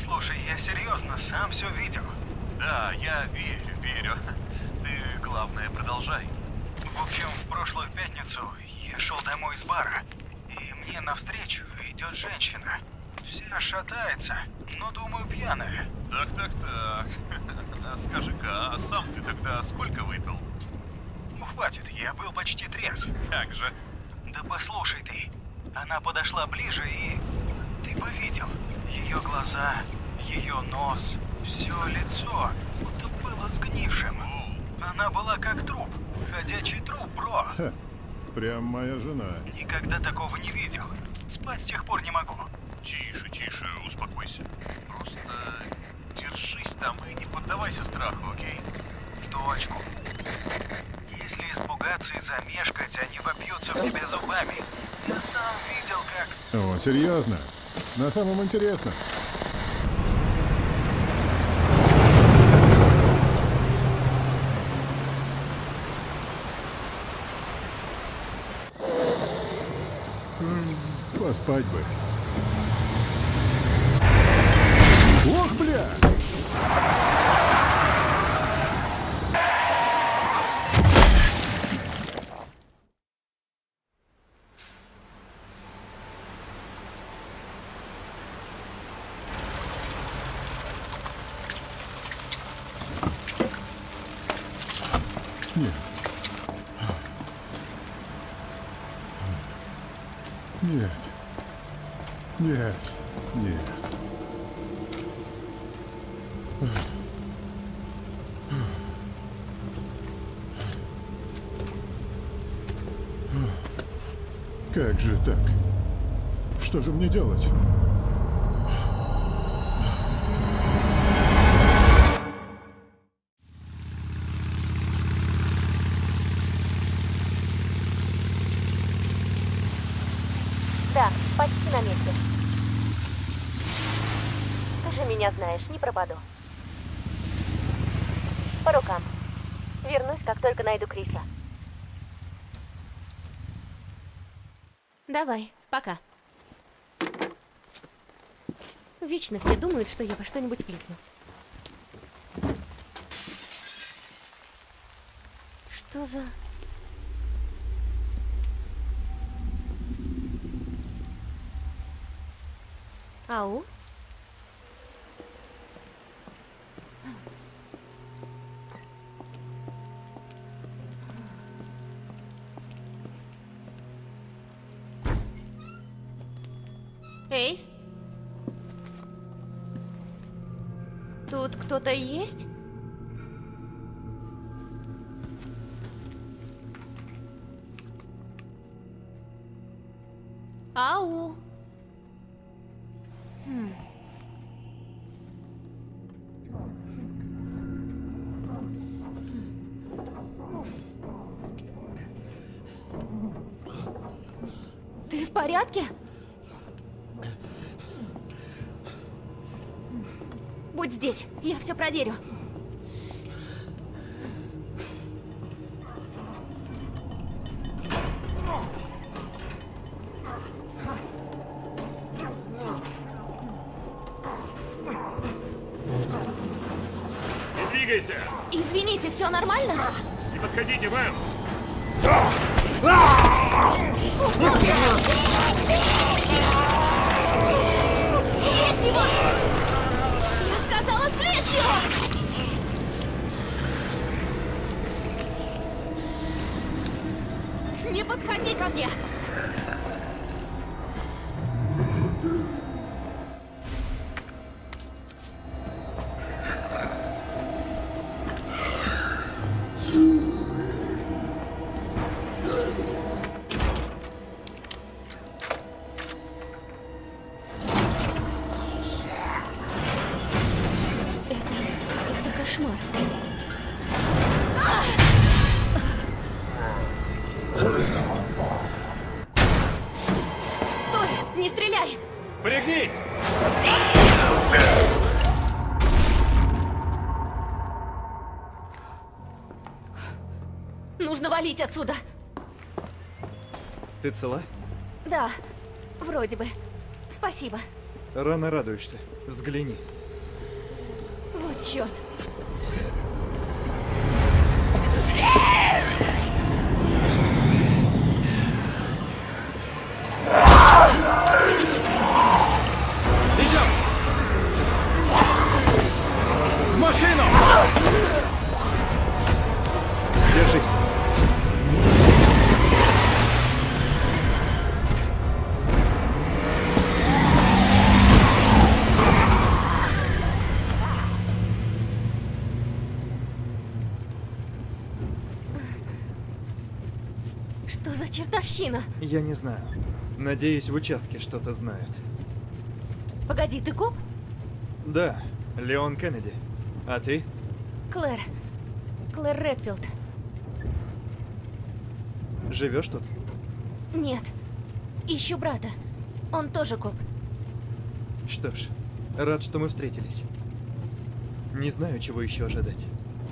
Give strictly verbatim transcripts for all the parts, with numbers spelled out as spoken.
Слушай, я серьезно, сам все видел. Да, я верю, верю. Ты, главное, продолжай. В общем, в прошлую пятницу я шел домой из бара, и мне навстречу идет женщина. Вся шатается, но, думаю, пьяная. Так, так, так. А скажи-ка, а сам ты тогда сколько выпил? Ну, хватит, я был почти трезв. Как же? Да послушай ты, она подошла ближе и... Ты бы видел, ее глаза, ее нос, все лицо, будто было сгнившим. Она была как труп, ходячий труп, бро. Ха, прям моя жена. Никогда такого не видел. Спать с тех пор не могу. Тише, тише, успокойся. Просто держись там и не поддавайся страху, окей? В точку. Если испугаться и замешкать, они вопьются в тебя зубами. Я сам видел, как... О, серьезно? На самом интересном. Поспать бы. Ох, бля! Нет. Нет. Нет. Нет. Как же так? Что же мне делать? Да, почти на месте. Ты же меня знаешь, не пропаду. По рукам. Вернусь, как только найду Криса. Давай, пока. Вечно все думают, что я во что-нибудь влипну. Что за... Ау? Эй? Тут кто-то есть? Ау? Хм. Ты в порядке? Будь здесь, я все проверю. Не двигайся! Извините, все нормально? Не подходите, мэм! Слезь с него! Я сказала, слезь с него! Не подходи ко мне! Кошмар. Стой! Не стреляй! Пригнись! Нужно валить отсюда! Ты цела? Да, вроде бы. Спасибо. Рано радуешься. Взгляни. Черт. Идем! В машину! Держись. Что за чертовщина? Я не знаю. Надеюсь, в участке что-то знают. Погоди, ты коп? Да, Леон Кеннеди. А ты? Клэр. Клэр Редфилд. Живешь тут? Нет. Ищу брата. Он тоже коп. Что ж, рад, что мы встретились. Не знаю, чего еще ожидать.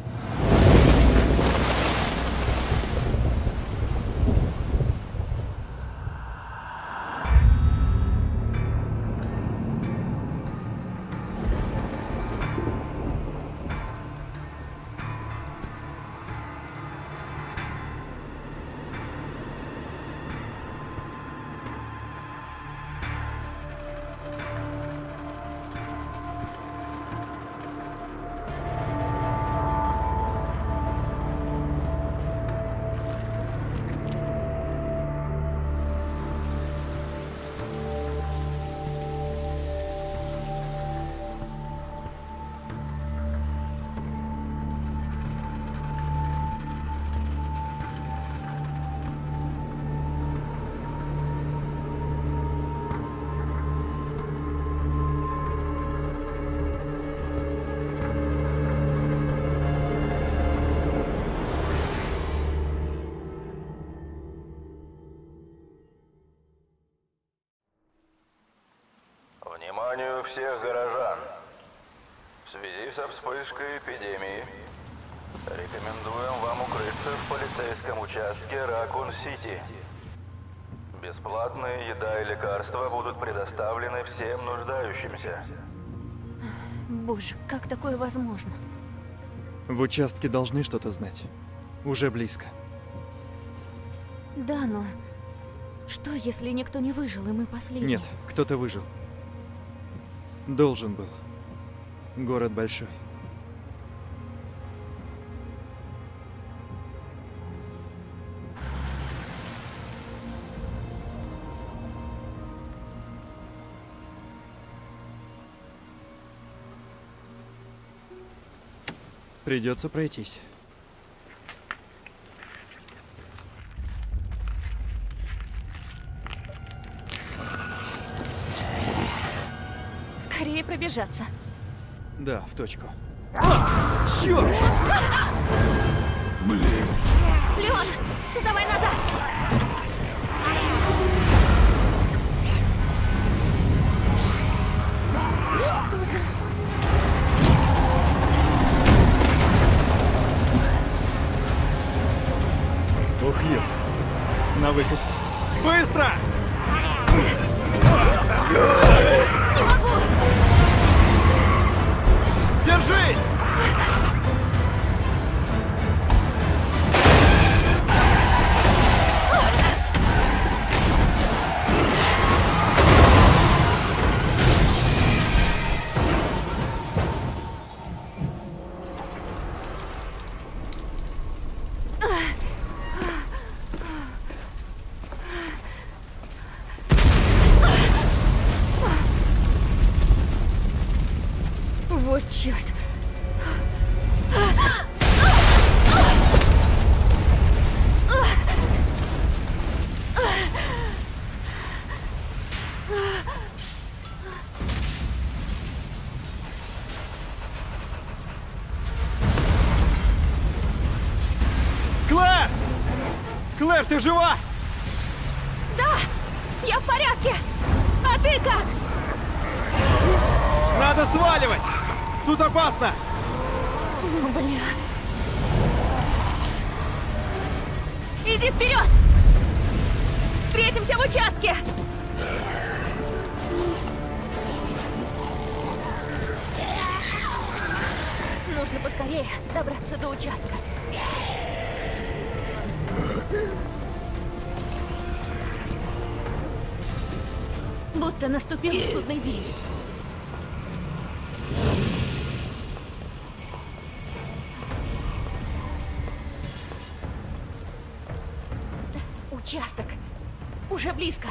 Вниманию всех горожан. В связи со вспышкой эпидемии рекомендуем вам укрыться в полицейском участке Ракун-Сити. Бесплатные еда и лекарства будут предоставлены всем нуждающимся. Боже, как такое возможно? В участке должны что-то знать. Уже близко. Да, но... Что, если никто не выжил, и мы последние? Нет, кто-то выжил. Должен был. Город большой. Придется пройтись. Скорее пробежаться. Да, в точку. Черт! Леон, сдавай назад! Что за... Ух, ё. На выход. Быстро! Не могу! Держись! Вот черт! Клэр! Клэр, ты жива? Да! Я в порядке! А ты как? Надо сваливать! Тут опасно! О, бля. Иди вперед! Встретимся в участке! Нужно поскорее добраться до участка. Будто наступил судный день. Участок. Уже близко.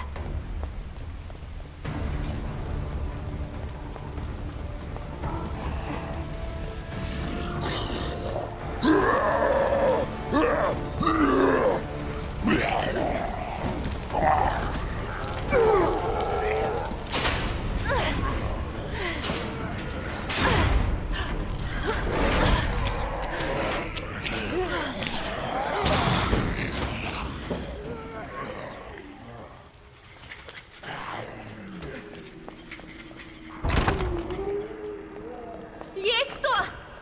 Есть кто?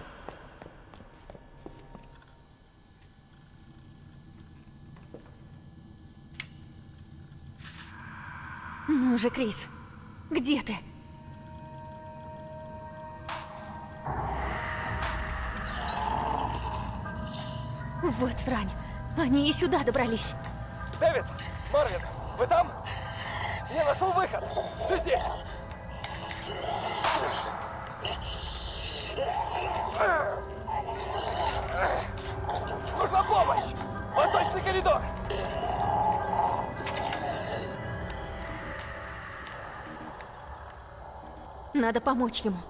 Ну же, Крис, где ты? Вот срань. Они и сюда добрались. Дэвид! Марвин! Вы там? Я нашел выход! Все здесь! Нужна помощь! Восточный коридор! Надо помочь ему.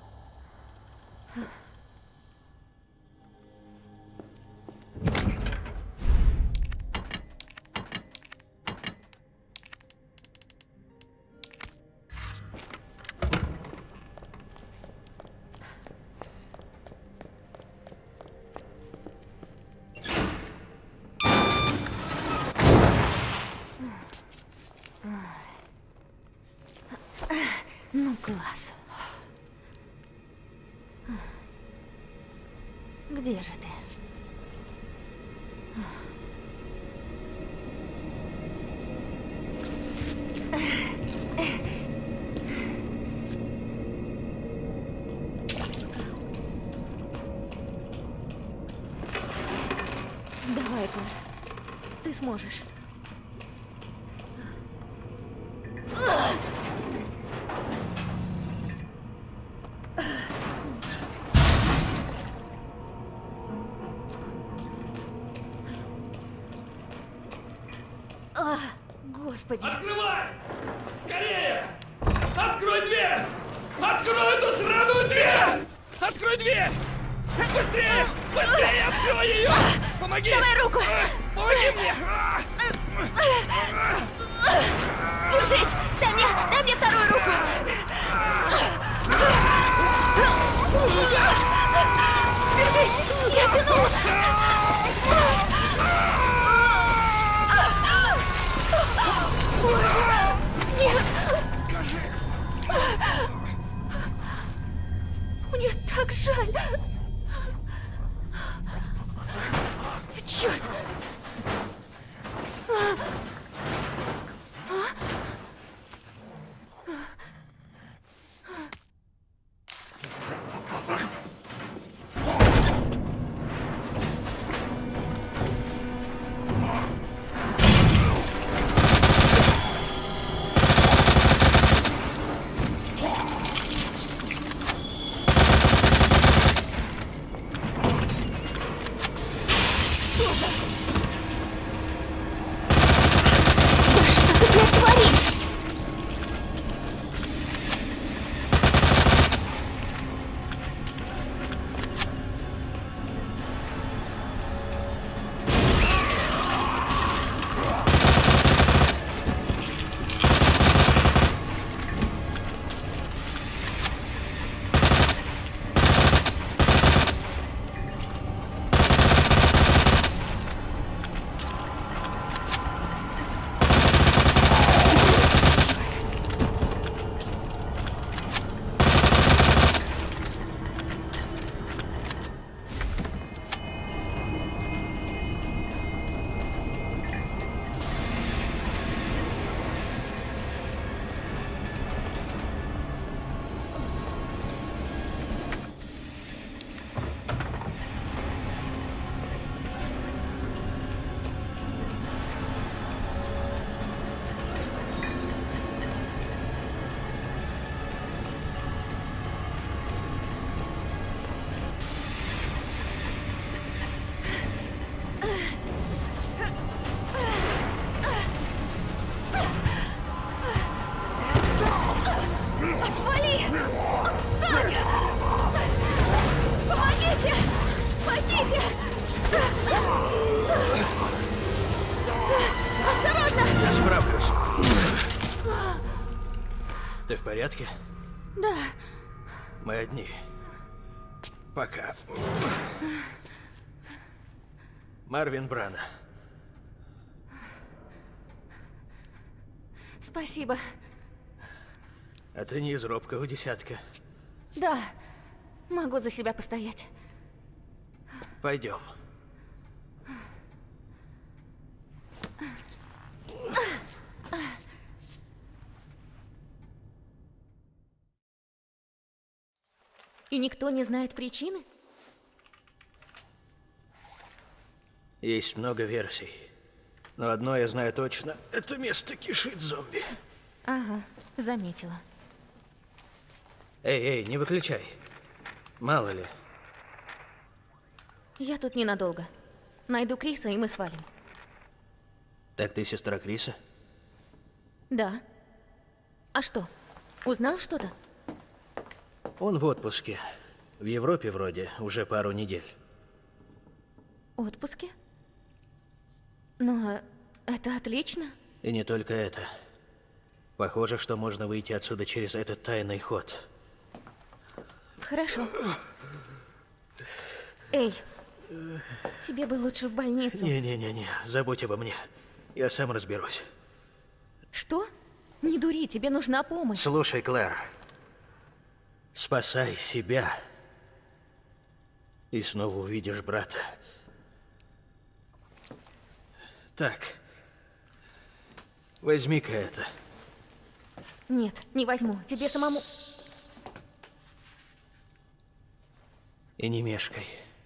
Ну, класс. Где же ты? Давай, Пол. Ты сможешь. А, Господи. Открывай! Скорее! Открой дверь! Открой эту сраную дверь! Сейчас! Открой дверь! Быстрее! Быстрее! Открой ее! Помоги! Давай руку! Помоги мне! Держись! Дай мне, дай мне вторую руку! Держись! Я тяну! Боже! Нет! Скажи! Мне так жаль! Черт! Ты в порядке? Да. Мы одни. Пока. Марвин Брана. Спасибо. А ты не из робкого десятка. Да. Могу за себя постоять. Пойдем. И никто не знает причины? Есть много версий. Но одно я знаю точно. Это место кишит зомби. Ага, заметила. Эй, эй, не выключай. Мало ли. Я тут ненадолго. Найду Криса, и мы свалим. Так ты сестра Криса? Да. А что? Узнал что-то? Он в отпуске. В Европе вроде уже пару недель. Отпуске? Но это отлично. И не только это. Похоже, что можно выйти отсюда через этот тайный ход. Хорошо. Эй, тебе бы лучше в больницу. Не-не-не-не, забудь обо мне. Я сам разберусь. Что? Не дури, тебе нужна помощь. Слушай, Клэр. Спасай себя. И снова увидишь брата. Так. Возьми-ка это. Нет, не возьму. Тебе самому... И не мешкай.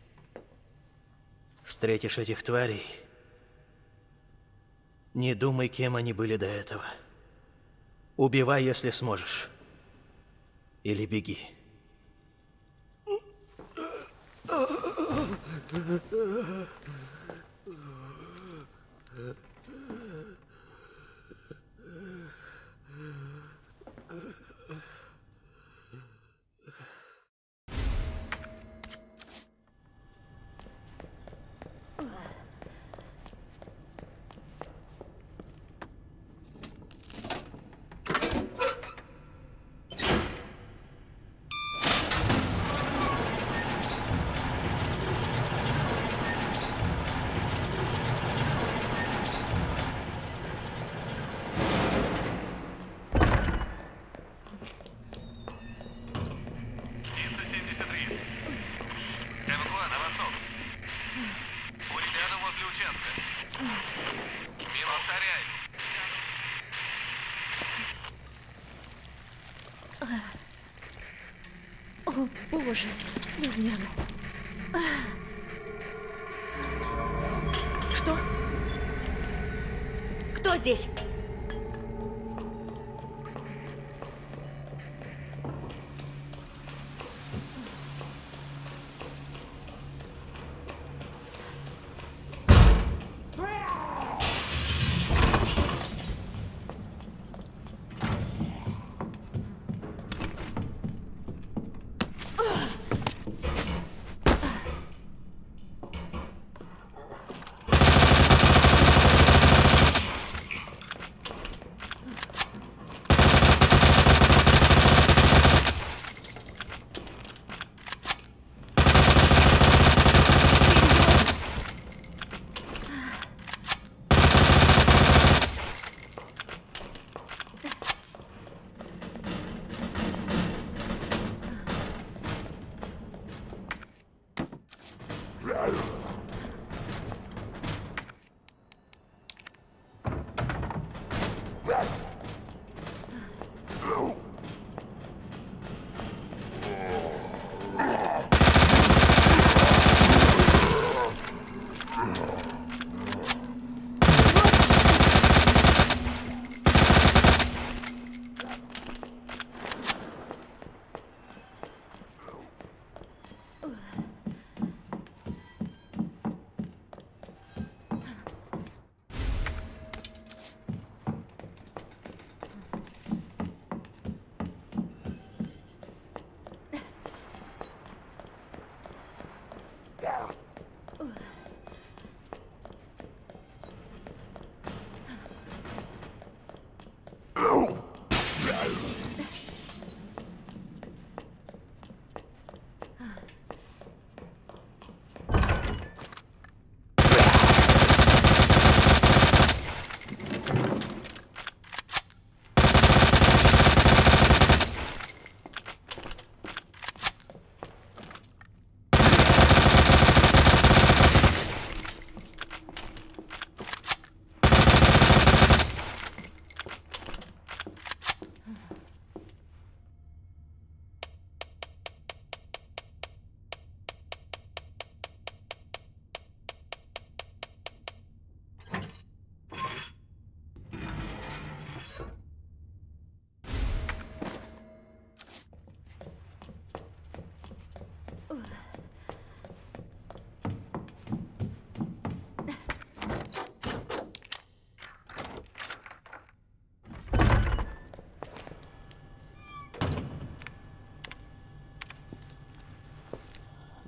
Встретишь этих тварей, не думай, кем они были до этого. Убивай, если сможешь. Или беги. О, боже, бедняга. Что? Кто здесь?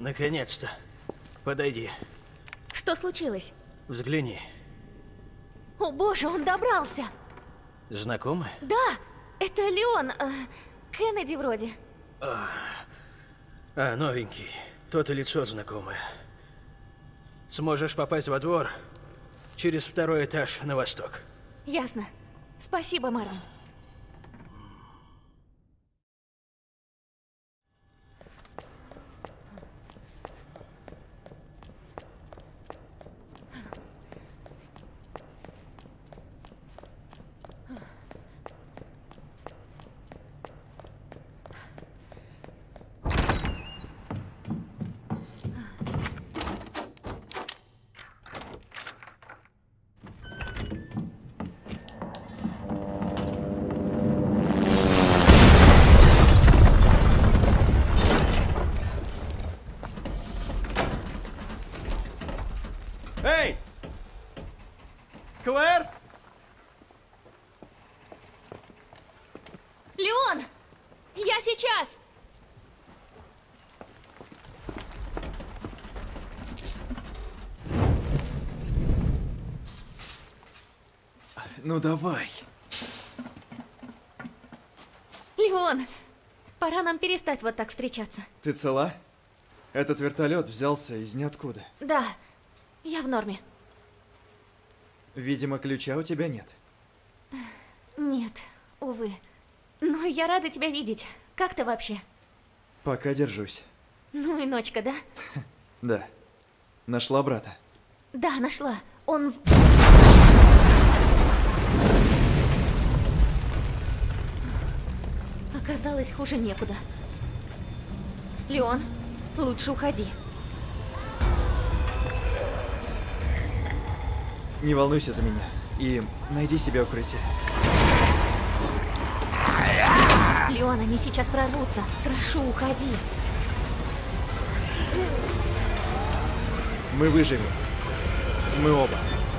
Наконец-то. Подойди. Что случилось? Взгляни. О боже, он добрался! Знакомы? Да, это Леон, э, Кеннеди вроде. А, а, новенький. То-то лицо знакомое. Сможешь попасть во двор через второй этаж на восток. Ясно. Спасибо, Марвин. Эй! Клэр? Леон! Я сейчас! Ну давай. Леон! Пора нам перестать вот так встречаться. Ты цела? Этот вертолет взялся из ниоткуда. Да, я в норме. Видимо, ключа у тебя нет. Нет, увы. Но я рада тебя видеть. Как ты вообще? Пока держусь. Ну и ночка, да? Да. Нашла брата? Да, нашла. Он... в- Оказалось, хуже некуда. Леон, лучше уходи. Не волнуйся за меня. И найди себе укрытие. Леон, они сейчас прорвутся. Прошу, уходи. Мы выживем. Мы оба.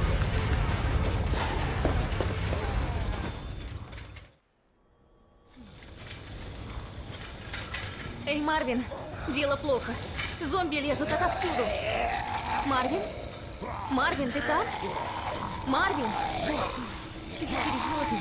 Эй, Марвин, дело плохо. Зомби лезут отовсюду. Марвин? Марвин, ты там? Марвин? Ты серьезно?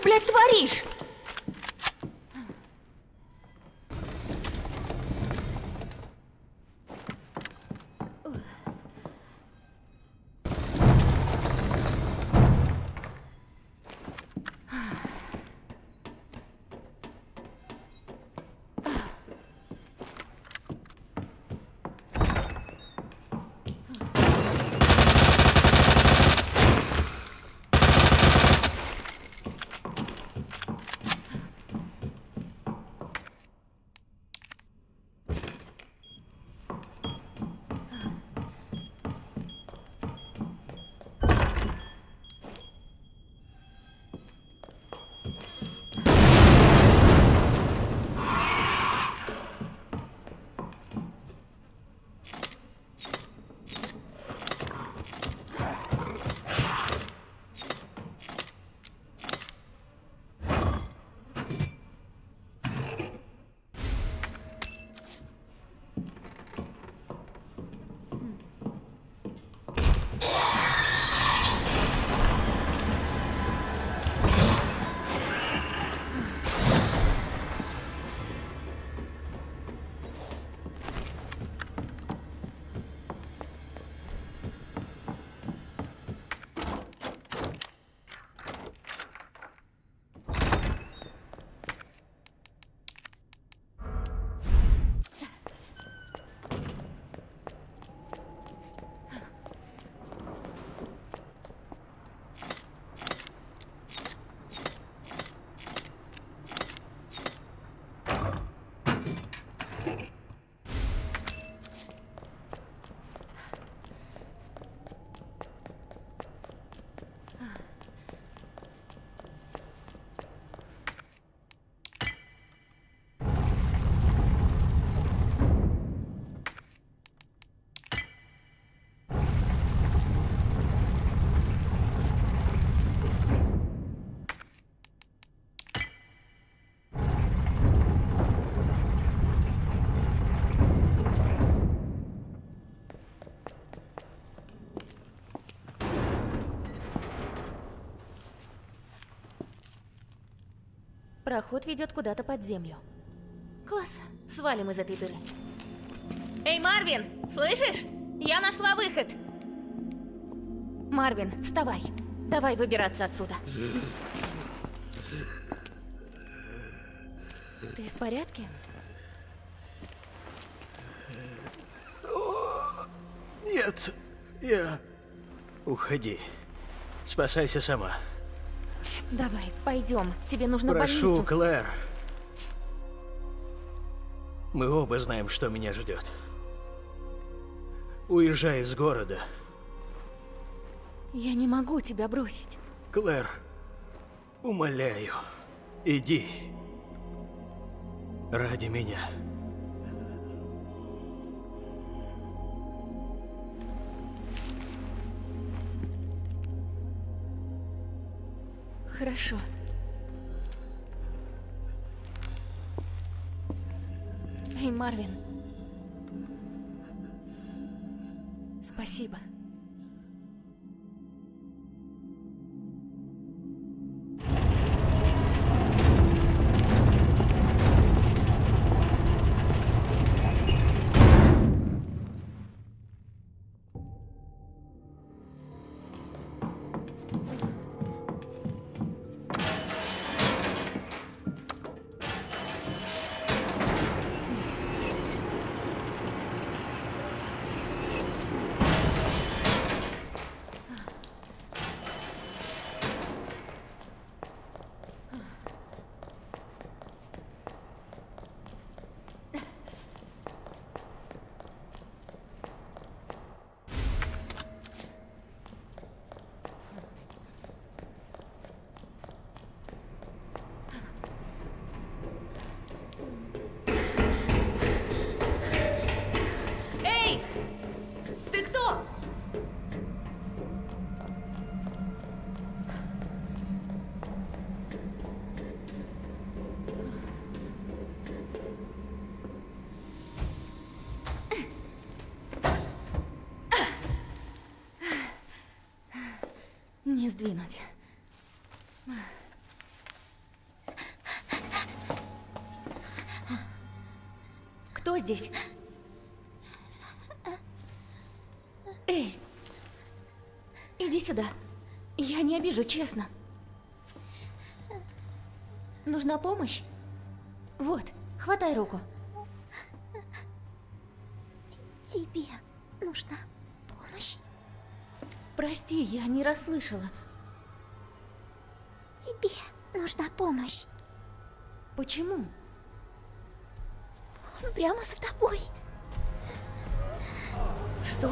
блядь, творишь? Проход ведет куда-то под землю. Класс, свалим из этой дыры. Эй, Марвин, слышишь? Я нашла выход. Марвин, вставай. Давай выбираться отсюда. Ты в порядке? Нет, я... Уходи. Спасайся сама. Давай, пойдем. Тебе нужно Прошу, больницу. Клэр. Мы оба знаем, что меня ждет. Уезжай из города. Я не могу тебя бросить. Клэр, умоляю, иди. Ради меня. Хорошо. Эй, Марвин. Спасибо. Не сдвинуть. здесь? Эй, иди сюда. Я не обижу, честно. Нужна помощь? Вот, хватай руку. Тебе нужна помощь? Прости, я не расслышала. Тебе нужна помощь. Почему? Он прямо за тобой. Что?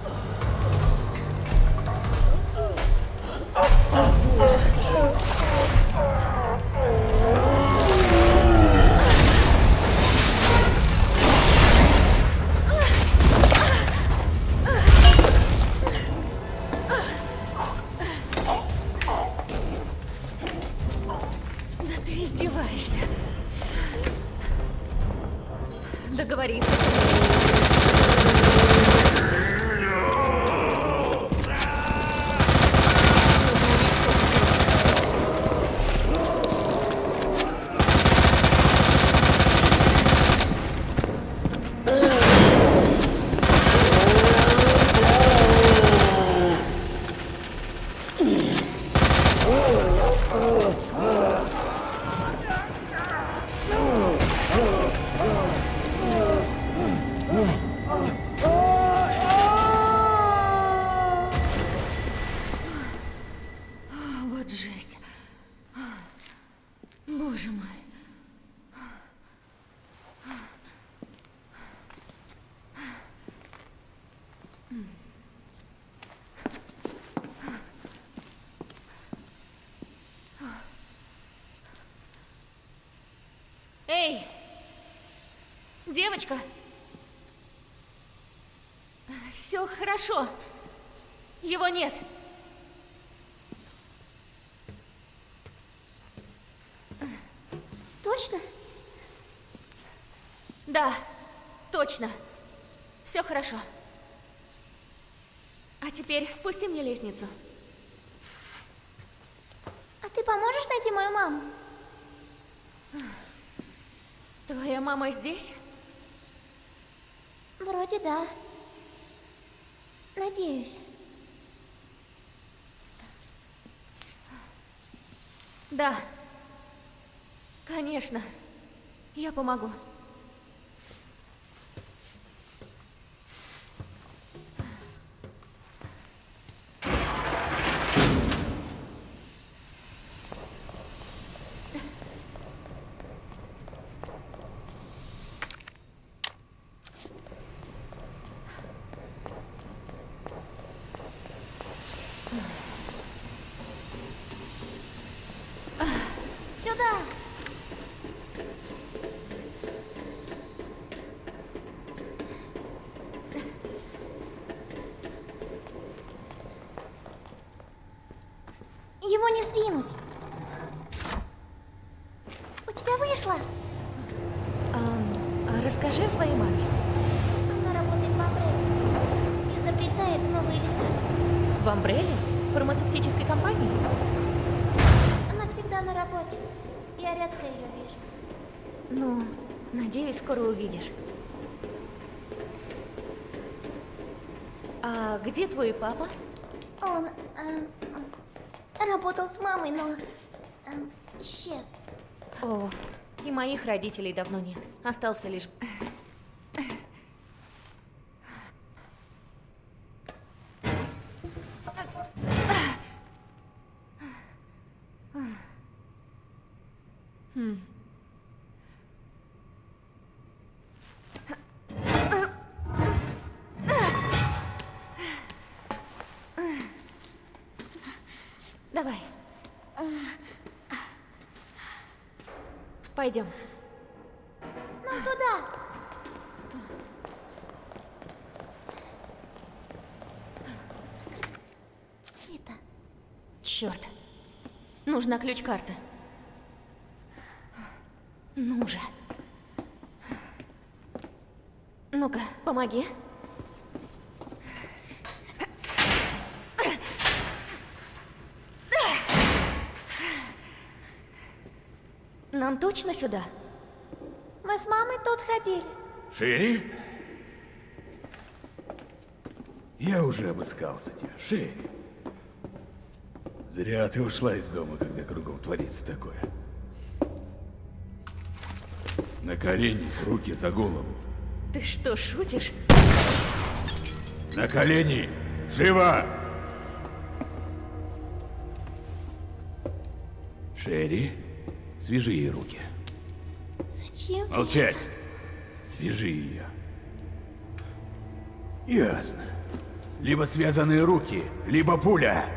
Да ты издеваешься. Договориться. Вот жесть. Боже мой. Эй, девочка. Все хорошо. Его нет. Точно? Да, точно. Все хорошо. А теперь спусти мне лестницу. А ты поможешь найти мою маму? Твоя мама здесь? Вроде да. Надеюсь. Да. Конечно. Я помогу. Сюда! Его не сдвинуть. У тебя вышло? А, расскажи о своей маме. Она работает в Амбрелле. Изобретает новые лекарства. В Амбрелле? Фармацевтической компании? Она всегда на работе. Я редко ее вижу. Ну, надеюсь, скоро увидишь. А где твой папа? Он э, работал с мамой, но э, исчез. О, и моих родителей давно нет. Остался лишь... Хм. Давай. Пойдем. Ну, туда. Это. Черт. Нужна ключ-карта. Ну же. Ну-ка, помоги. Нам точно сюда? Мы с мамой тут ходили. Шерри? Я уже обыскался тебя, Шерри. Зря ты ушла из дома, когда кругом творится такое. На колени, руки за голову. Ты что, шутишь? На колени! Живо! Шерри, свяжи ей руки. Зачем? Молчать! Свяжи ее. Ясно. Либо связанные руки, либо пуля.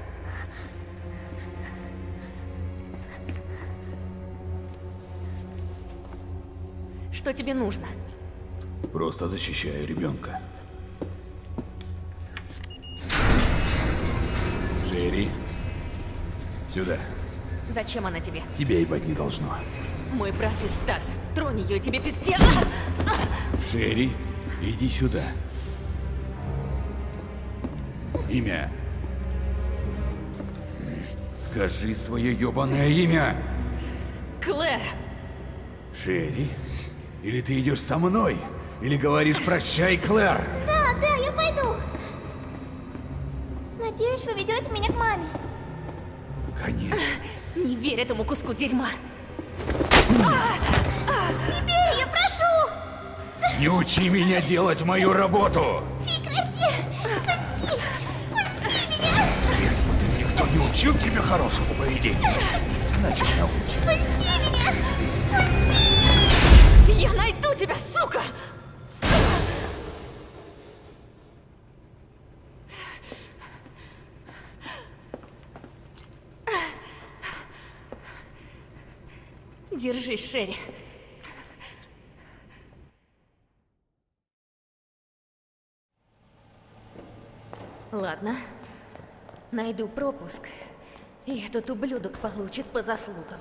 Что тебе нужно? Просто защищаю ребенка. Шерри, сюда. Зачем она тебе? Тебя ебать не должно. Мой брат из Старс. Тронь ее, тебе пиздец. Шерри, иди сюда. Имя. Скажи свое ебаное имя. Клэр. Шерри, или ты идешь со мной, или говоришь прощай, Клэр. Да, да, я пойду. Надеюсь, вы ведете меня к маме. Конечно. Не верь этому куску дерьма. Не бей, я прошу! Не учи меня делать мою работу! Прекрати! Пусти! Пусти меня! Я смотрю, никто не учил тебя хорошему поведению. Значит, научи. Пусти меня! Пусти! Я найду тебя, сука! Держись, Шерри. Ладно. Найду пропуск, и этот ублюдок получит по заслугам.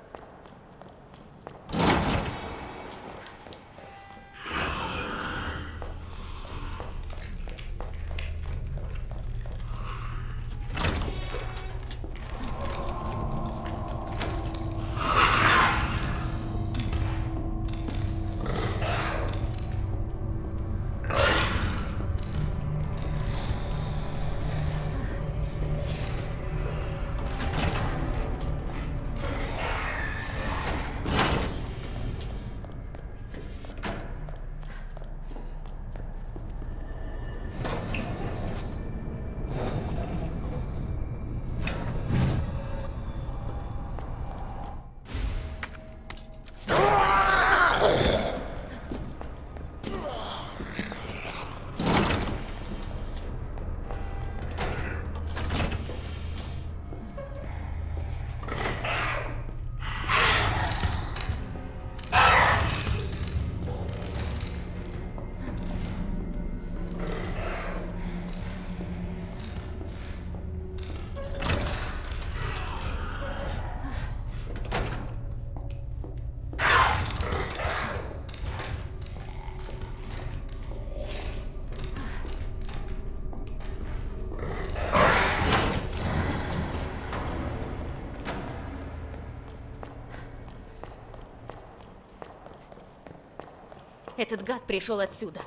Этот гад пришел отсюда.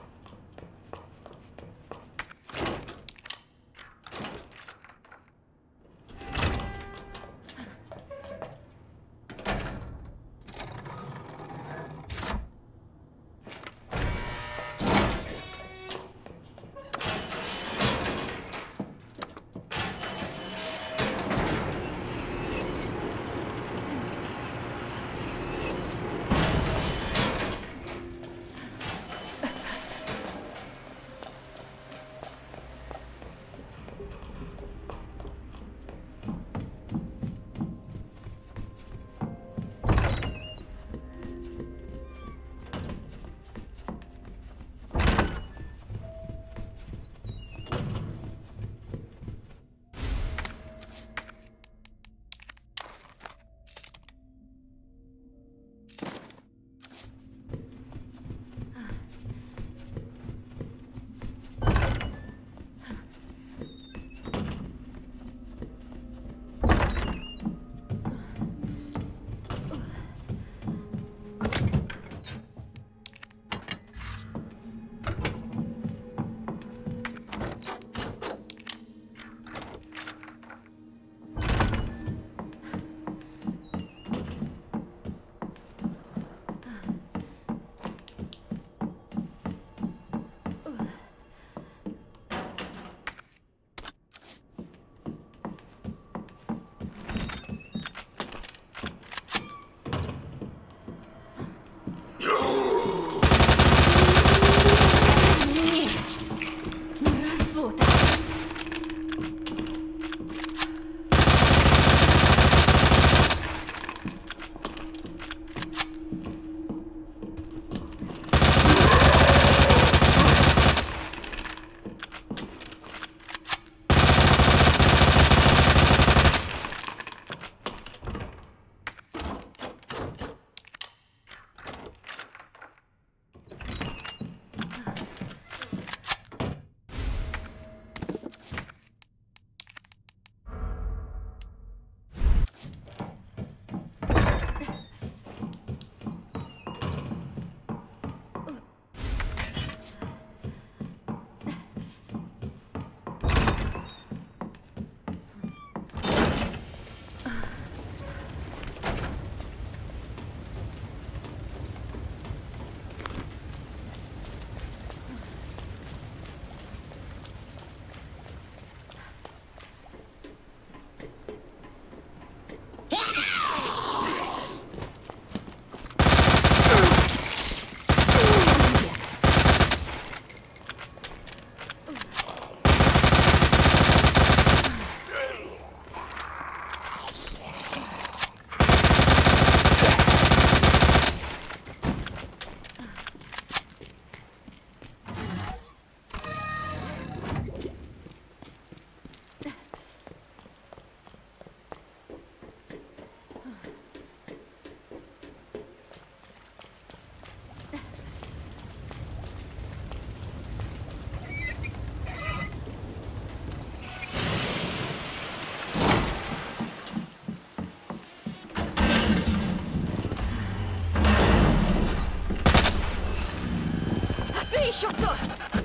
еще кто?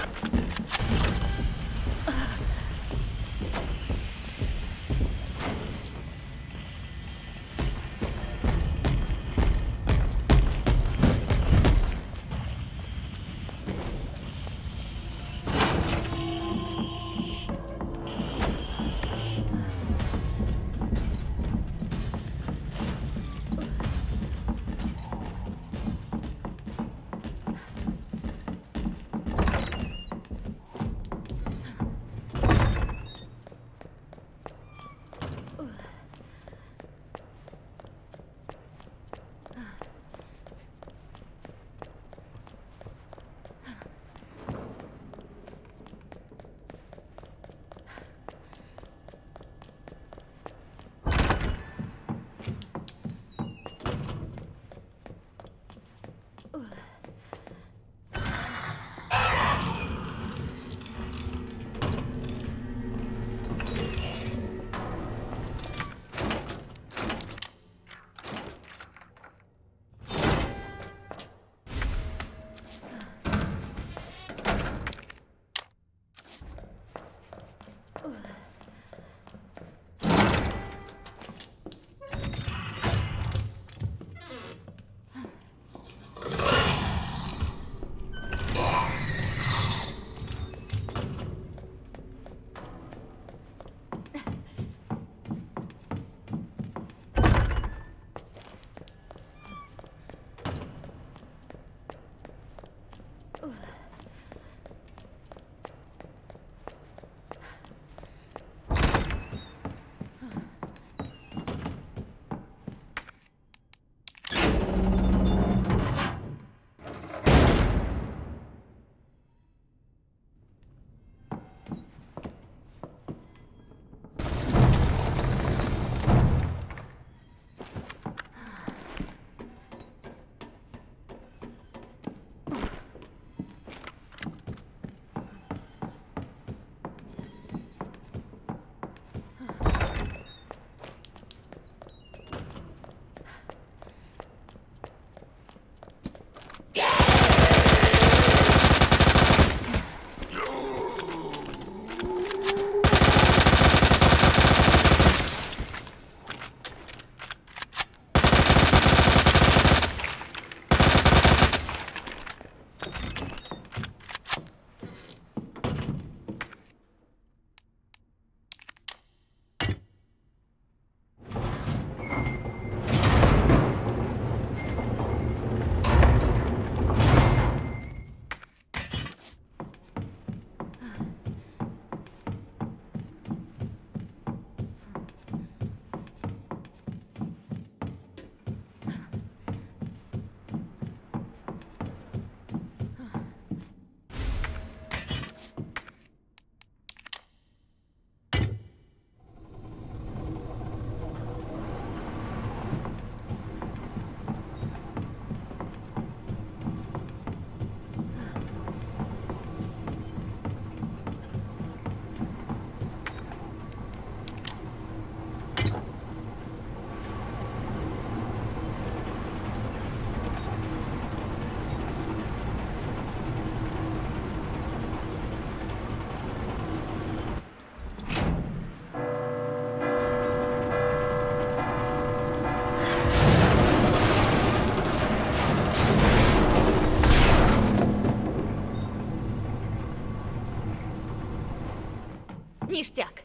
Ништяк.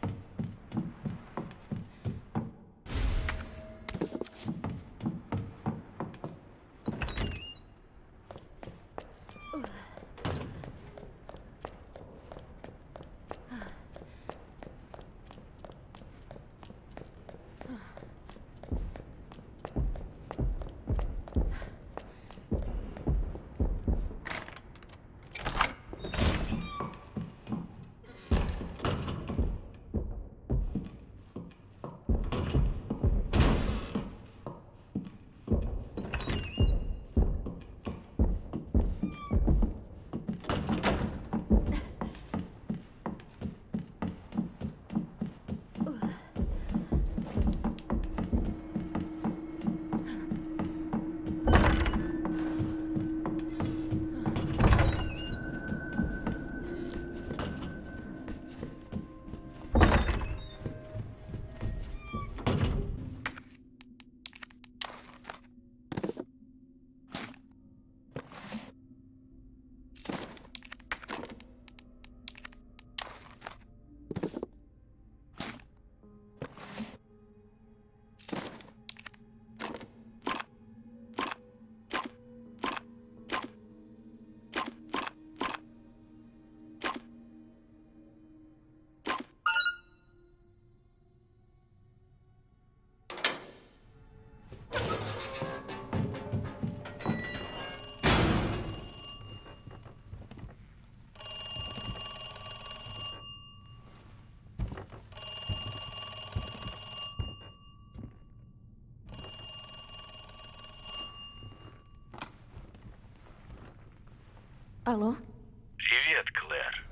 Алло? Привет, Клэр.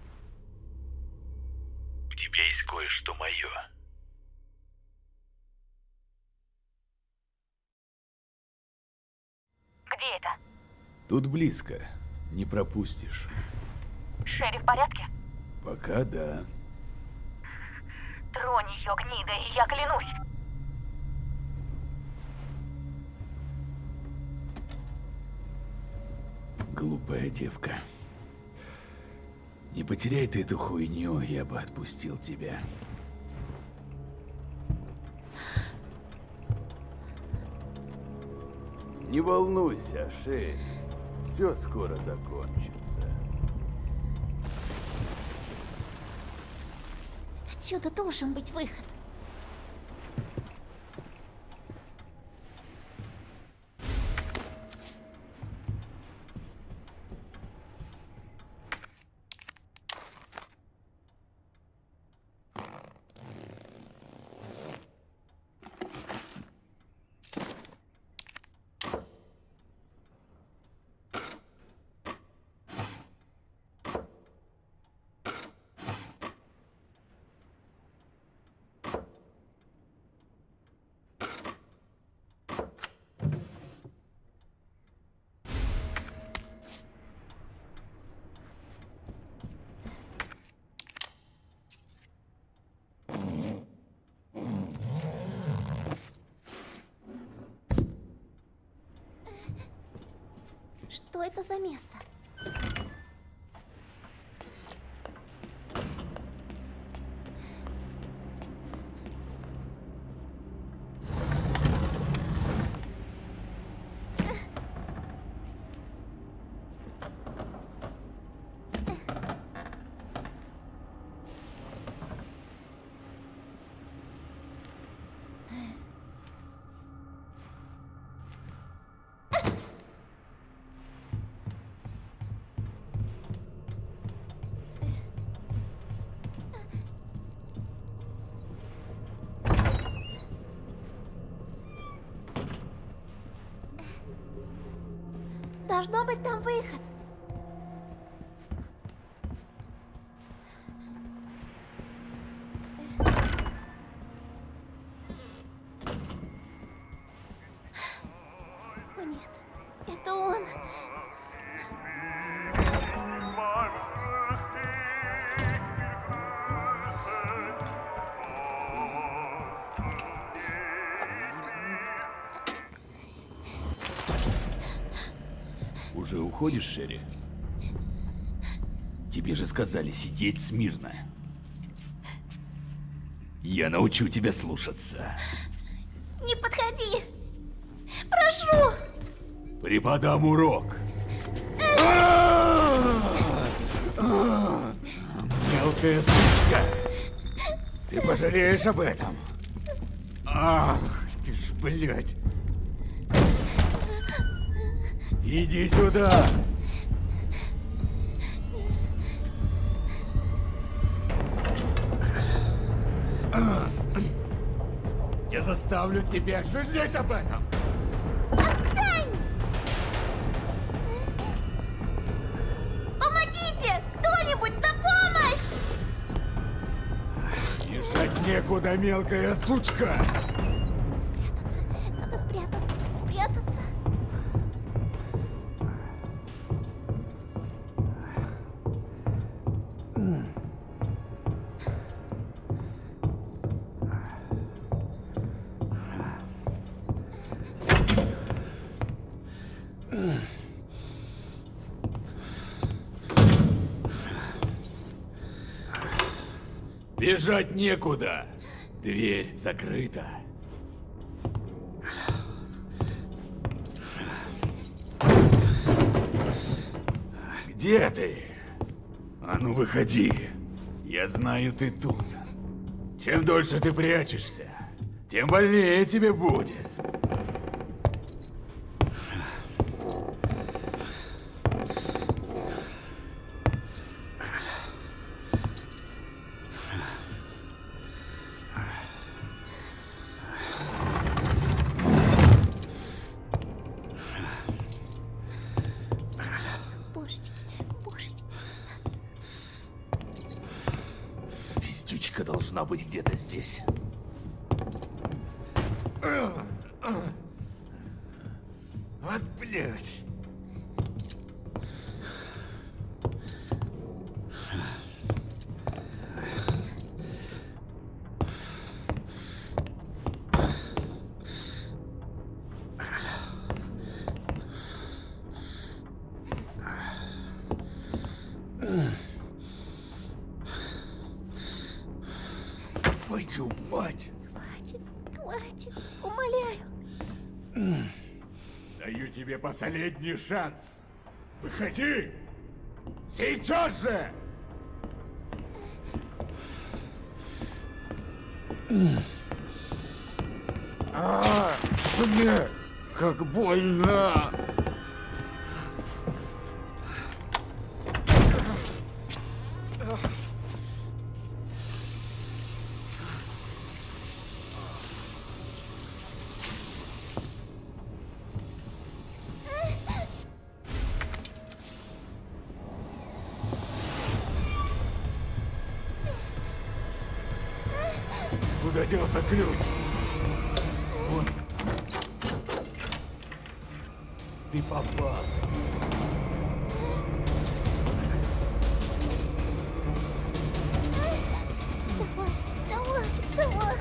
У тебя есть кое-что мое. Где это? Тут близко. Не пропустишь. Шерри в порядке? Пока да. Тронь ее, гнида, и я клянусь. Глупая девка. Не потеряй ты эту хуйню, я бы отпустил тебя. Не волнуйся, Шерри. Все скоро закончится. Отсюда должен быть выход. Что это за место? Должно быть там выход. О нет, это он. Уже уходишь, Шерри? Тебе же сказали сидеть смирно. Я научу тебя слушаться. Не подходи! Прошу! Преподам урок. Мелкая сучка! Ты пожалеешь об этом. Ах, ты ж, блядь. Иди сюда! Я заставлю тебя жалеть об этом! Отстань! Помогите! Кто-нибудь на помощь! Бежать некуда, мелкая сучка! Спрятаться! Надо спрятаться! Спрятаться! Бежать некуда. Дверь закрыта. Где ты? А ну выходи. Я знаю, ты тут. Чем дольше ты прячешься, тем больнее тебе будет. должна быть где-то здесь. Вот блядь. Твою мать! Хватит, хватит, умоляю. Даю тебе последний шанс. Выходи! Сейчас же! А, бля, как больно! Куда делся ключ? Вот. Ты попал. Давай, давай.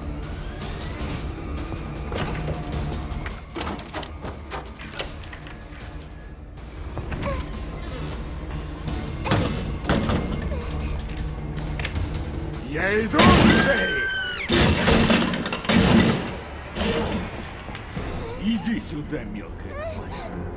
Я иду к шее! Иди сюда, мелкая тварь.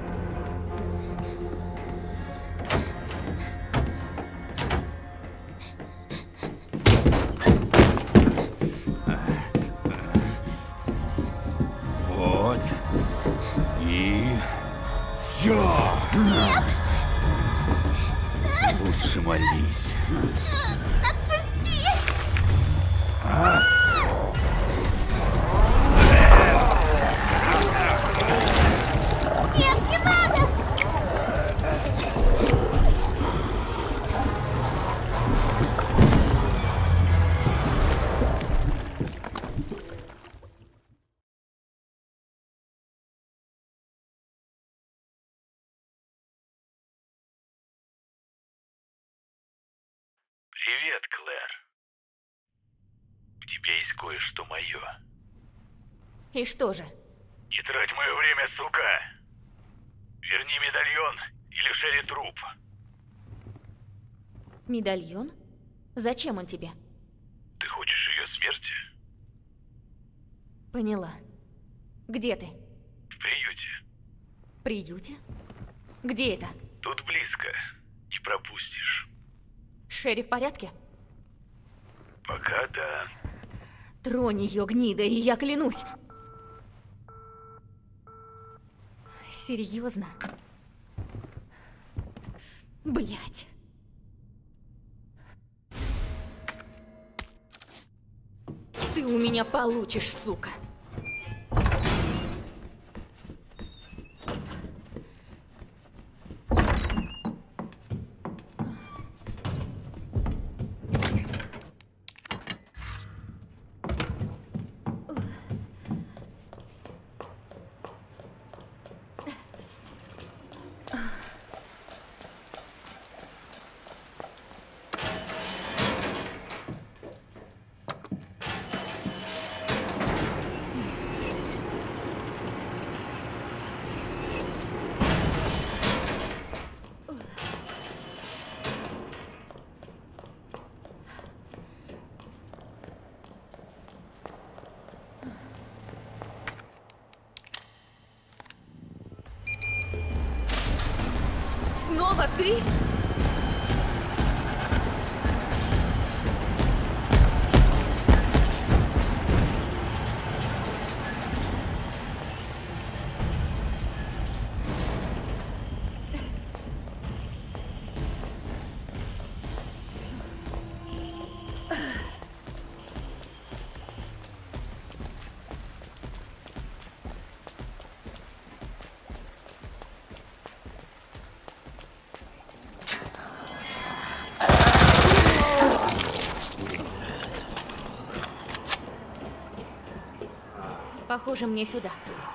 Вот. И... все. Лучше молись. Отпусти! А? Нет, не надо! Привет, Клэр. У тебя есть кое-что мое. И что же? Не трать мое время, сука! Верни медальон или Шерри труп. Медальон? Зачем он тебе? Ты хочешь ее смерти? Поняла. Где ты? В приюте. В приюте? Где это? Тут близко. Не пропустишь. Шерри в порядке? Пока да. Тронь ее, гнида, и я клянусь. Серьезно? Блять. Ты у меня получишь, сука. Снова ты? Похоже, мне сюда.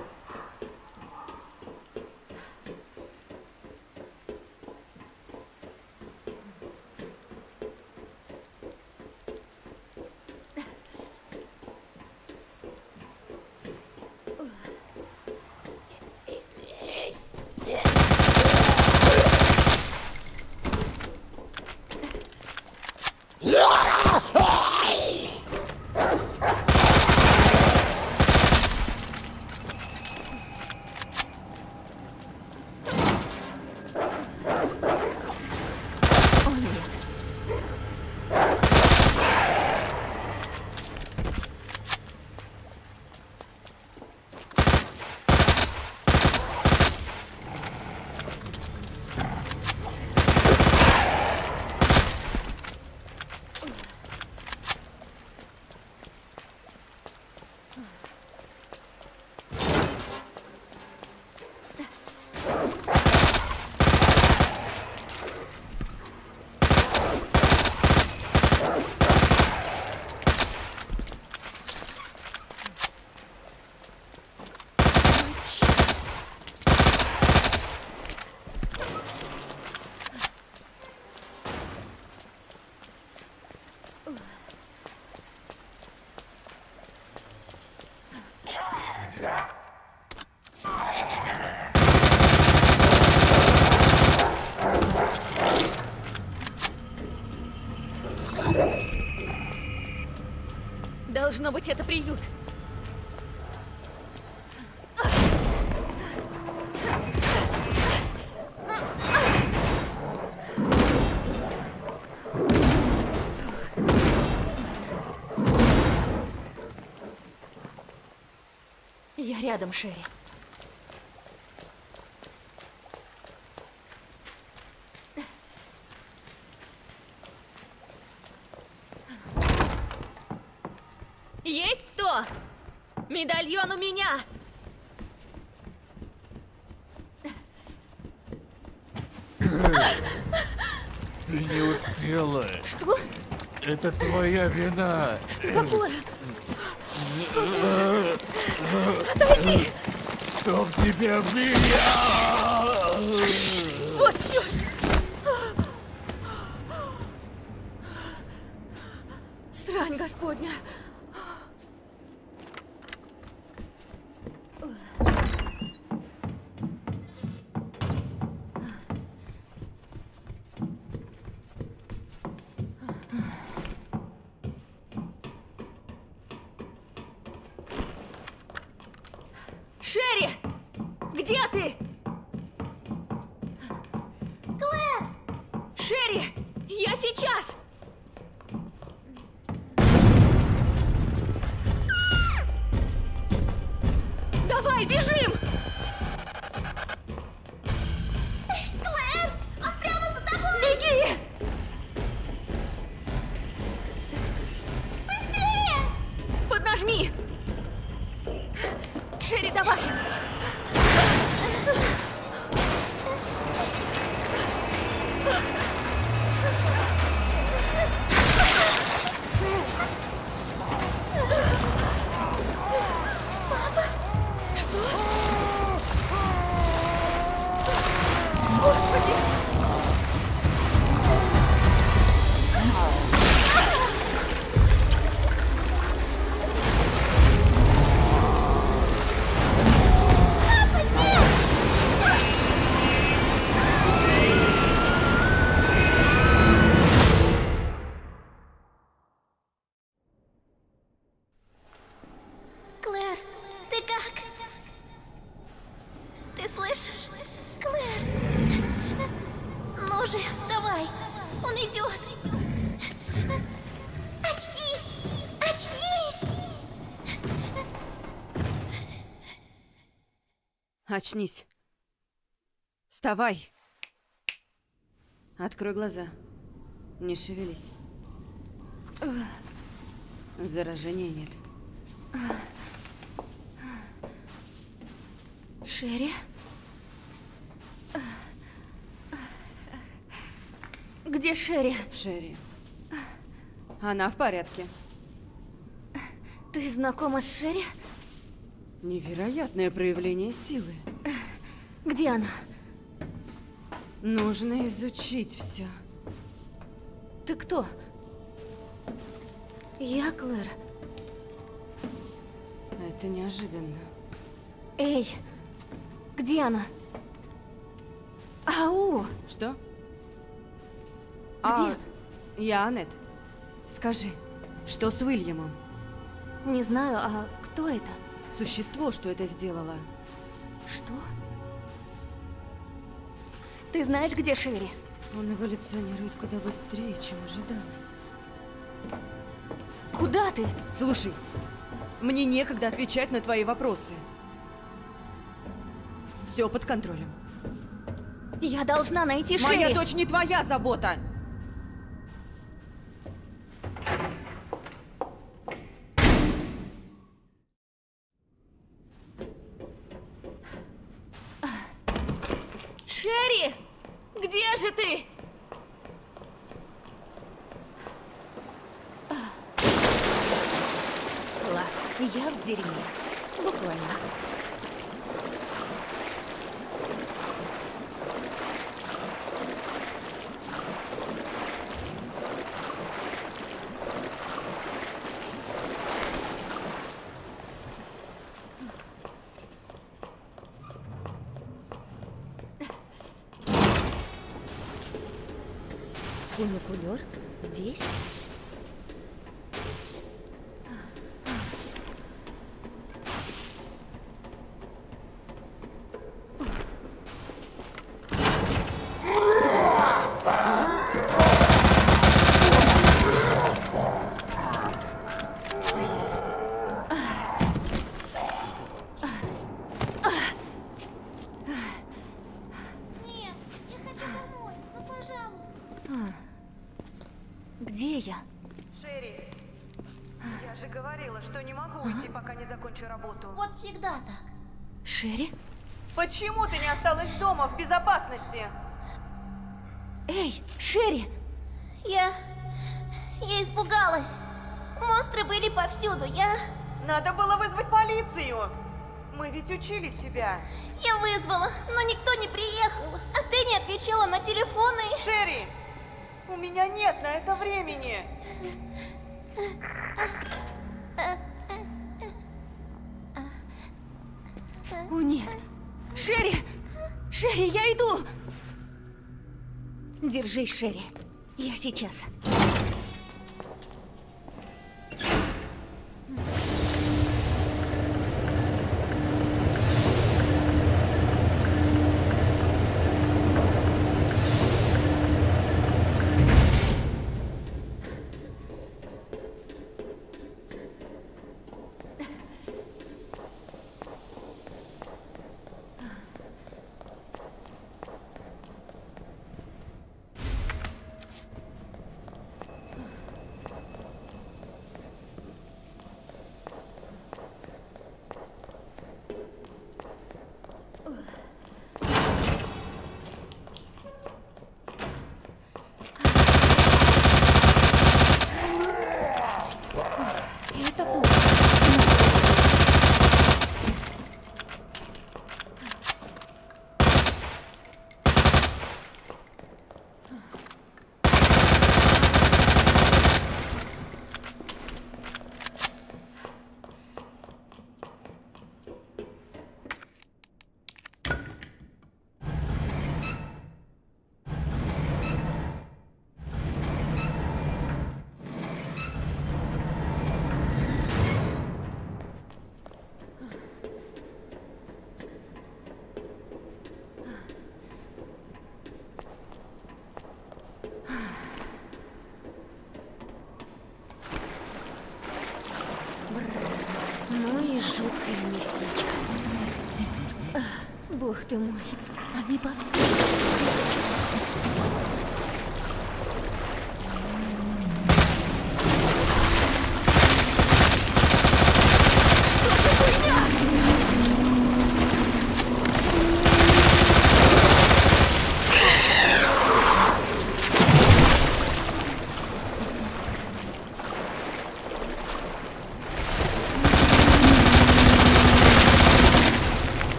Должно быть, это приют. Я рядом, Шерри. Есть кто? Медальон у меня! Ты не успела. Что? Это твоя вина. Что такое? Отойди! Чтоб тебя меня! Вот черт! Срань Господня! Шерри! Где ты? Клэр! Шерри! Я сейчас! Давай, бежим! Клэр! Он прямо за тобой! Беги! Быстрее! Поднажми! Шерри, давай! Что? Господи! Клэр, ты как? Ты слышишь? Клэр! Ну же, вставай! Он идет! Очнись! Очнись! Очнись. Вставай. Открой глаза. Не шевелись. Заражения нет. Шерри? Где Шерри? Шерри. Она в порядке. Ты знакома с Шерри? Невероятное проявление силы. Где она? Нужно изучить все. Ты кто? Я Клэр. Это неожиданно. Эй, где она? Ау! Что? Где? А, я Аннет. Скажи, что с Уильямом? Не знаю, а кто это? Существо, что это сделало. Что? Ты знаешь, где Шерри? Он эволюционирует куда быстрее, чем ожидалось. Куда ты? Слушай, мне некогда отвечать на твои вопросы. Все под контролем. Я должна найти Шерри. Моя дочь не твоя забота. Шерри! Где же ты? Класс, я в дерьме. Буквально. Фуникулер? Здесь? Где я? Шерри, я же говорила, что не могу уйти, пока не закончу работу. Вот всегда так. Шерри? Почему ты не осталась дома в безопасности? Эй, Шерри! Я... я испугалась. Монстры были повсюду, я... Надо было вызвать полицию. Мы ведь учили тебя. Я вызвала, но никто не приехал. А ты не отвечала на телефоны. Шерри, у меня нет на это времени. О, нет. Шерри! Шерри, я иду! Держись, Шерри. Я сейчас. Ну и жуткое местечко. Ах, бог ты мой, они повсюду.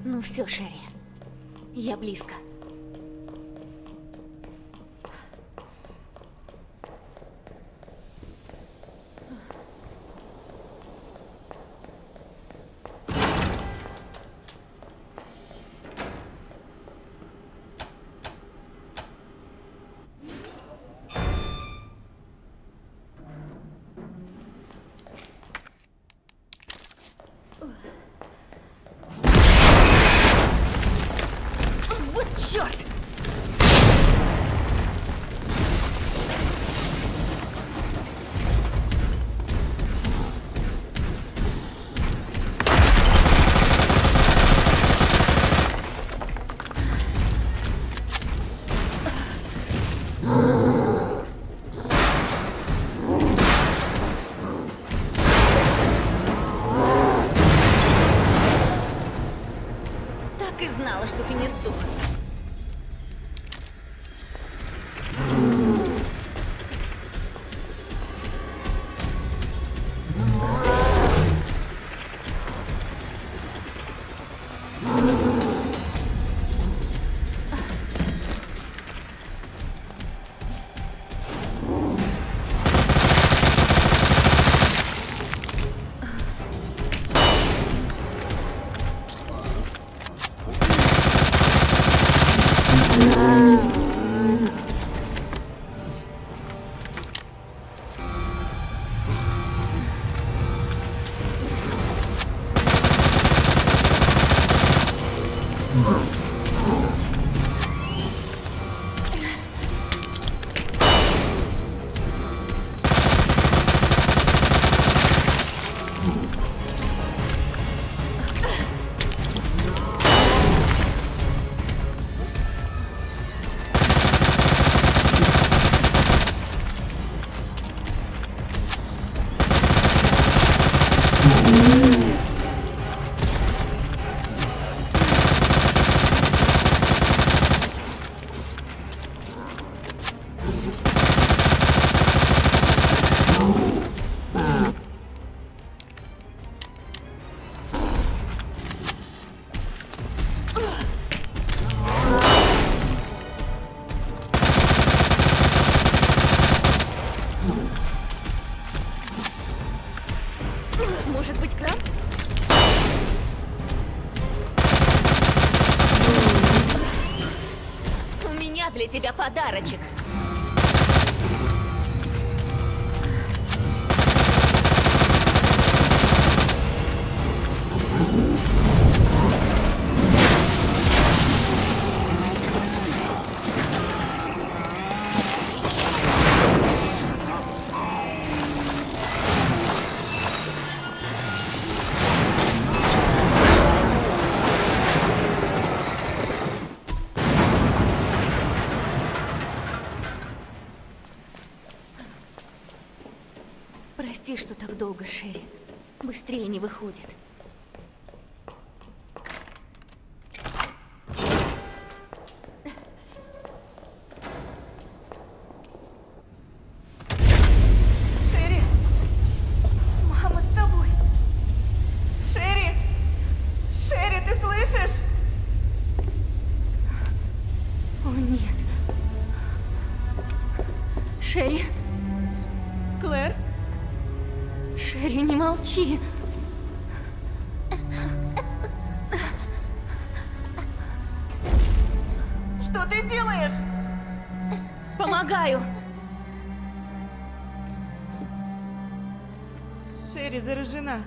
Ну все, Шерри. Я близко. Вот черт! Так и знала, что ты не сдох. Может быть, краб? У меня для тебя подарочек. Прости, что так долго, Шерри. Быстрее не выходит. Шерри! Мама с тобой! Шерри! Шерри, ты слышишь? О, нет. Шерри? Клэр? Шерри, не молчи. Что ты делаешь? Помогаю. Шерри заражена.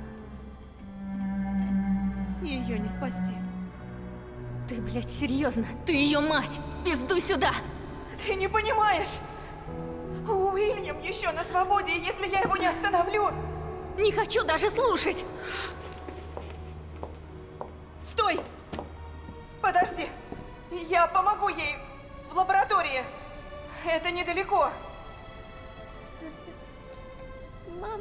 Ее не спасти. Ты, блядь, серьезно? Ты ее мать! Пиздуй сюда! Ты не понимаешь! Уильям еще на свободе, и если я его не остановлю... Не хочу даже слушать! Стой! Подожди! Я помогу ей в лаборатории. Это недалеко. Мама.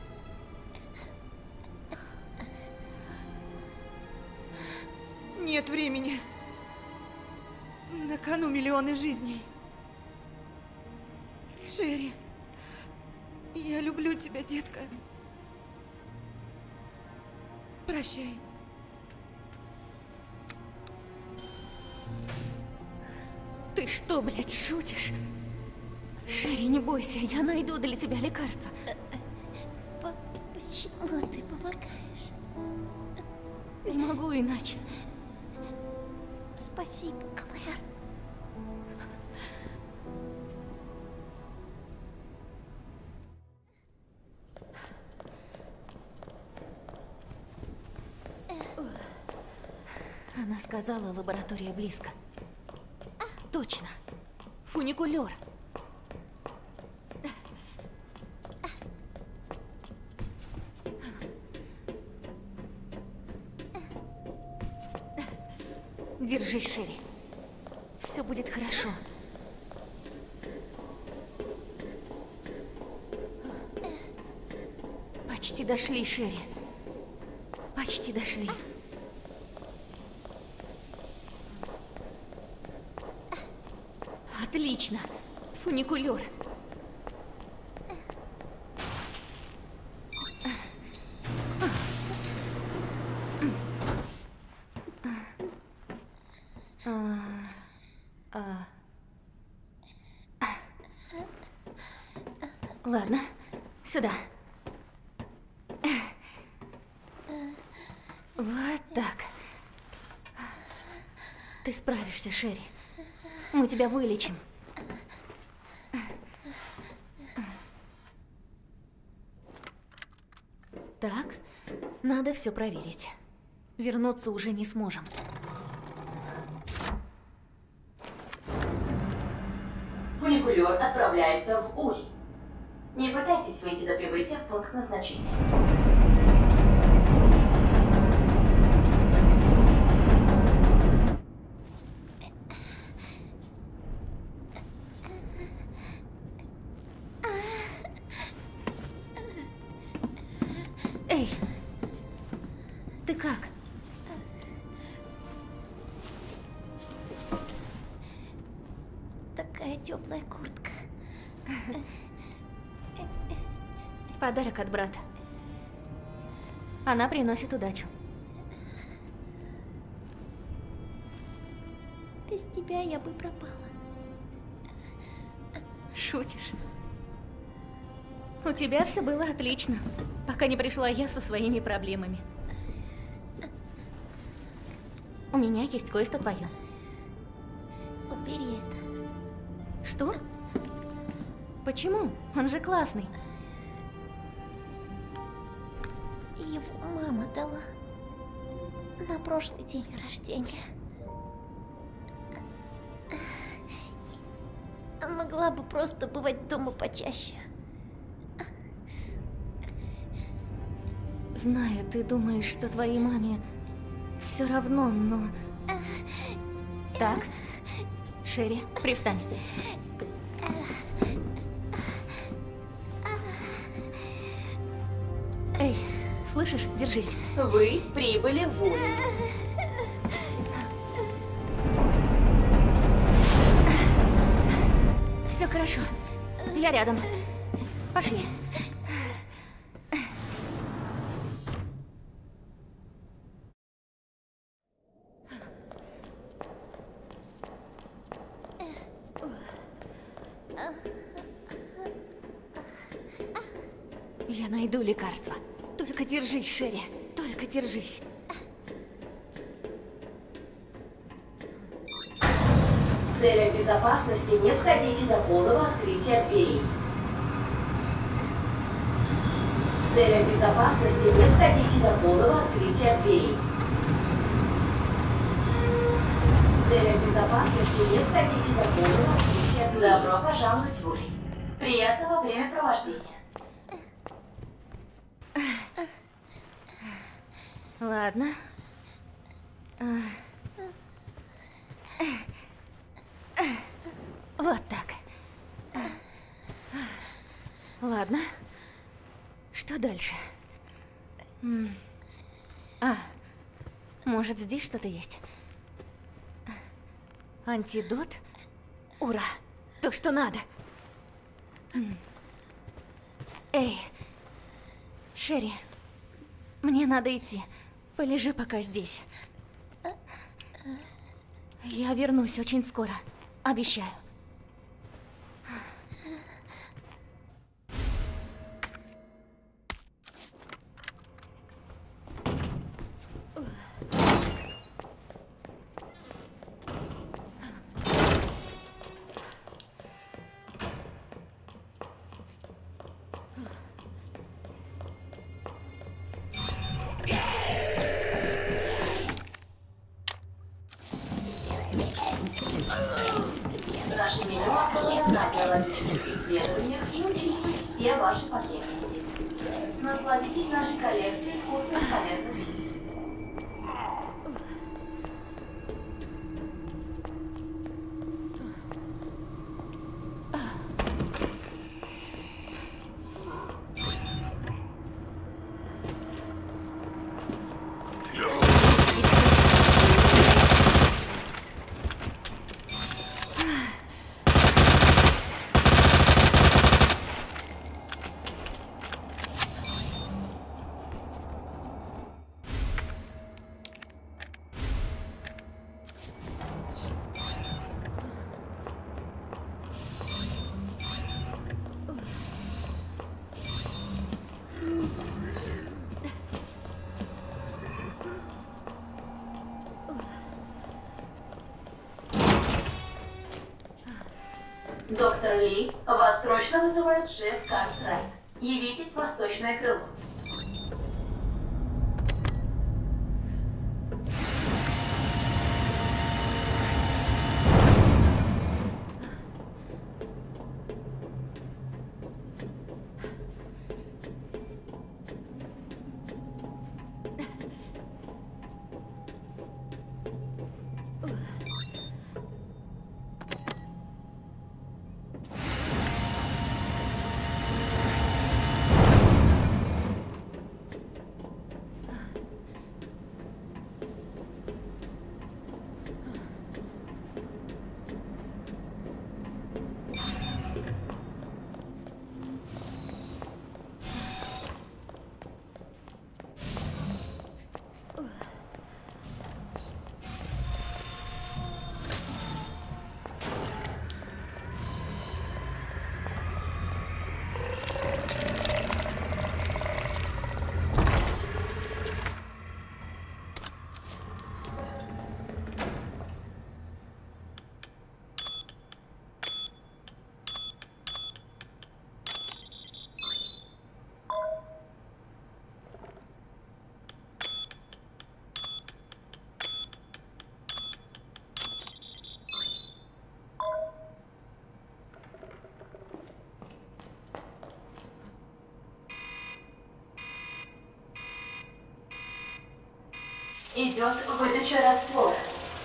Нет времени. На кону миллионы жизней. Шерри, я люблю тебя, детка. Прощай. Ты что, блядь, шутишь? Шерри, не бойся, я найду для тебя лекарство. Почему ты помогаешь? Не могу иначе. Спасибо, Клэр. Она сказала, лаборатория близко. Точно. Фуникулер. Держись, Шерри. Все будет хорошо. Почти дошли, Шерри. Почти дошли. Отлично. Фуникулер. Ладно, сюда. Вот так. Ты справишься, Шерри. Мы тебя вылечим. Так, надо все проверить. Вернуться уже не сможем. Фуникулер отправляется в Улей. Не пытайтесь выйти до прибытия в пункт назначения. Эй, ты как? Такая теплая куртка. Подарок от брата. Она приносит удачу. Без тебя я бы пропала. Шутишь? У тебя все было отлично, пока не пришла я со своими проблемами. У меня есть кое-что твое. Убери это. Что? Почему? Он же классный. Его мама дала на прошлый день рождения. Могла бы просто бывать дома почаще. Знаю, ты думаешь, что твоей маме все равно, но... Так, Шерри, привстань. Эй, слышишь? Держись. Вы прибыли в Улей. Все хорошо. Я рядом. Пошли. Я найду лекарство. Только держись, Шерри. Только держись. В целях безопасности не входите до полного открытия дверей. В целях безопасности не входите до полного открытия дверей. В целях безопасности не входите до полного открытия дверей. Добро пожаловать в Улей. Приятного времяпровождения. Ладно. Вот так. Ладно. Что дальше? М. А, может, здесь что-то есть? Антидот? Ура! То, что надо. М. Эй, Шерри, мне надо идти. Полежи пока здесь. Я вернусь очень скоро. Обещаю. Наше меню основано на биологических исследованиях и учитывает все ваши потребности. Насладитесь нашей коллекцией вкусных и полезных блюд. Доктор Ли, вас срочно вызывает шеф Картрайт. Явитесь в восточное крыло. Идет выдача раствора.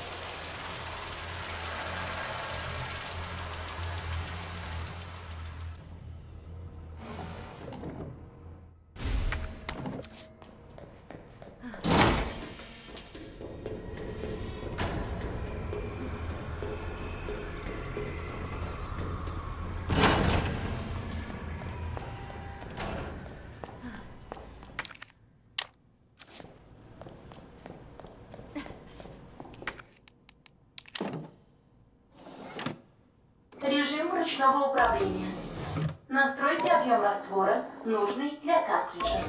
Режим ручного управления. Настройте объем раствора, нужный для картриджа.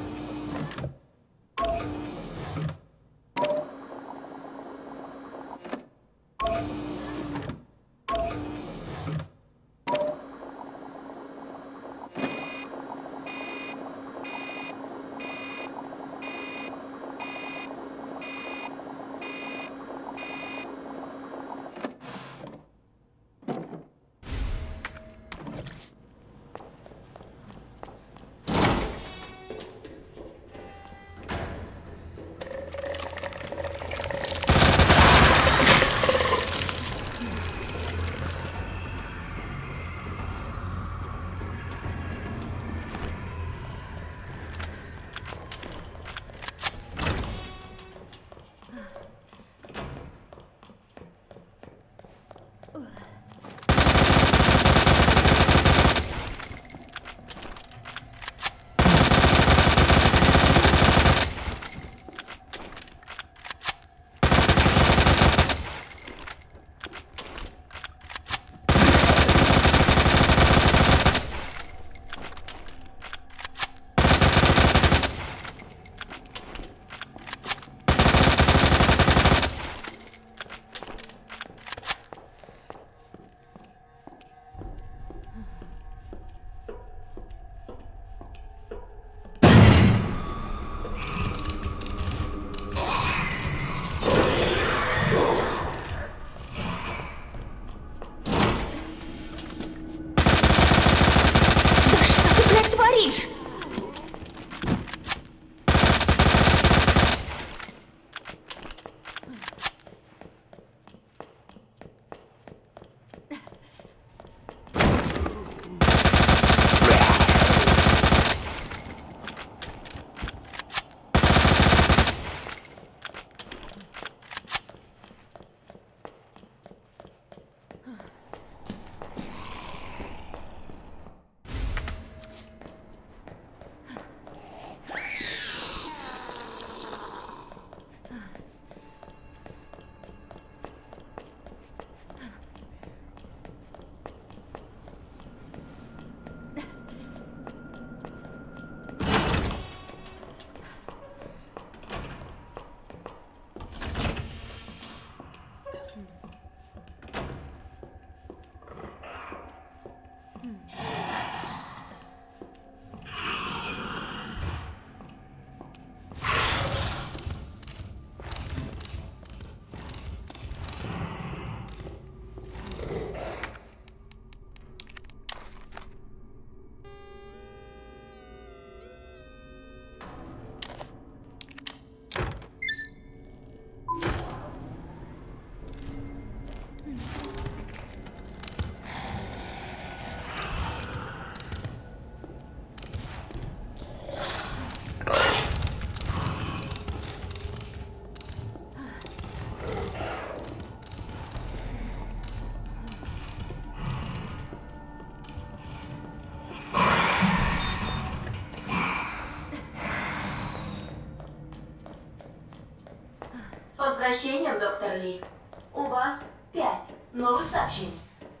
возвращением, доктор Ли. У вас пять новых сообщений.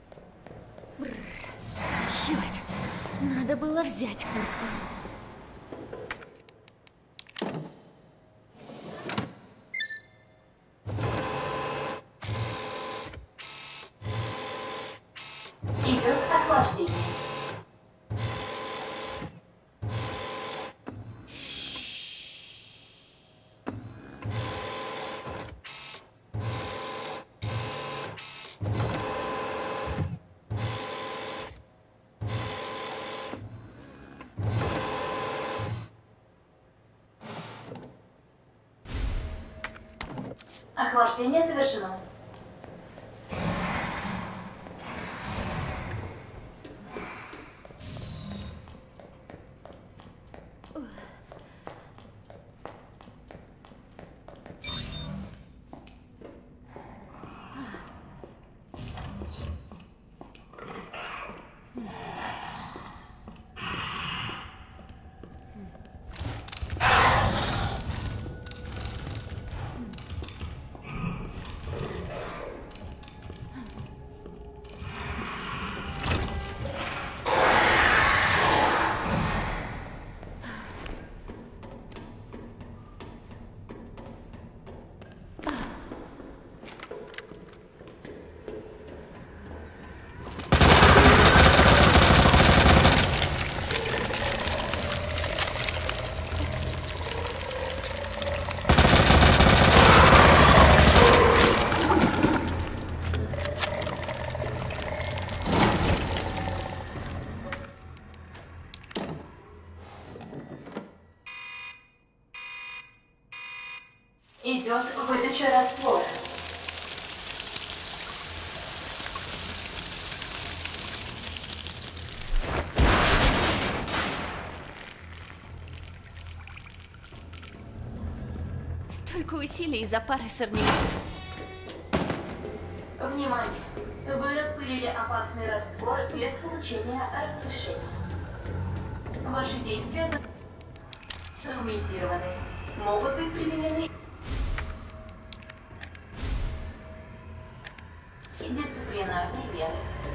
Черт, надо было взять куртку. Идет охлаждение. Охлаждение завершено. Идет выдача раствора. Столько усилий из-за пары сорняков. Внимание! Вы распылили опасный раствор без получения разрешения. Ваши действия задокументированы. Могут быть применены дисциплинарные меры.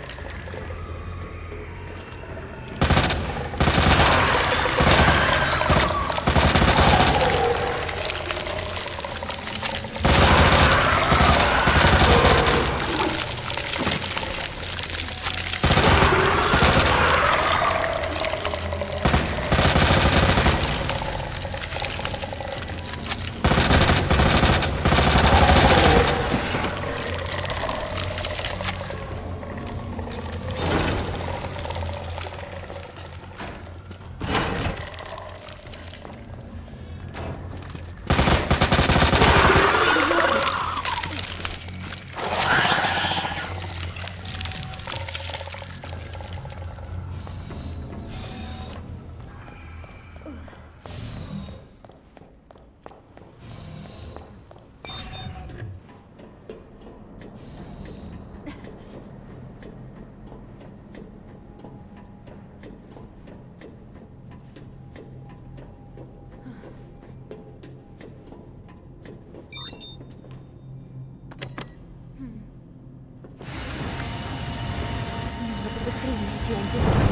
Быстрее найти антидот.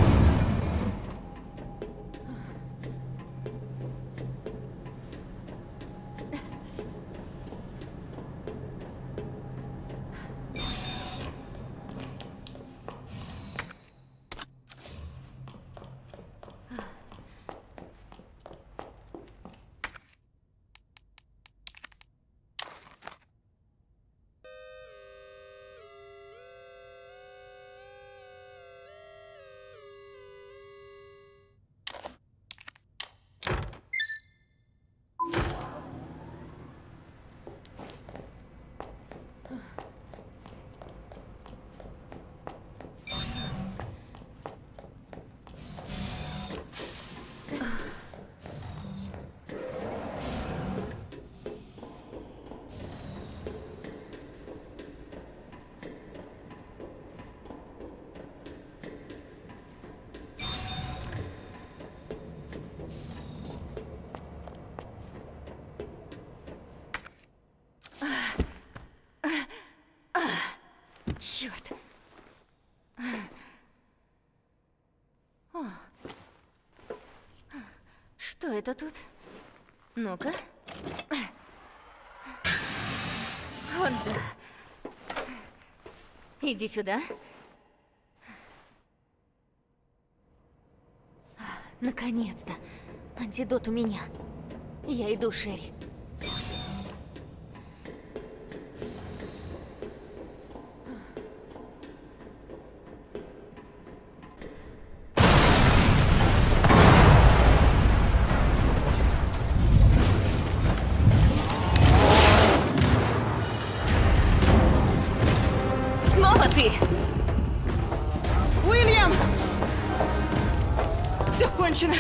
Черт. О. Что это тут? Ну-ка. Вот да. Иди сюда. Наконец-то. Антидот у меня. Я иду, Шерри. Снова ты! Уильям! Все кончено.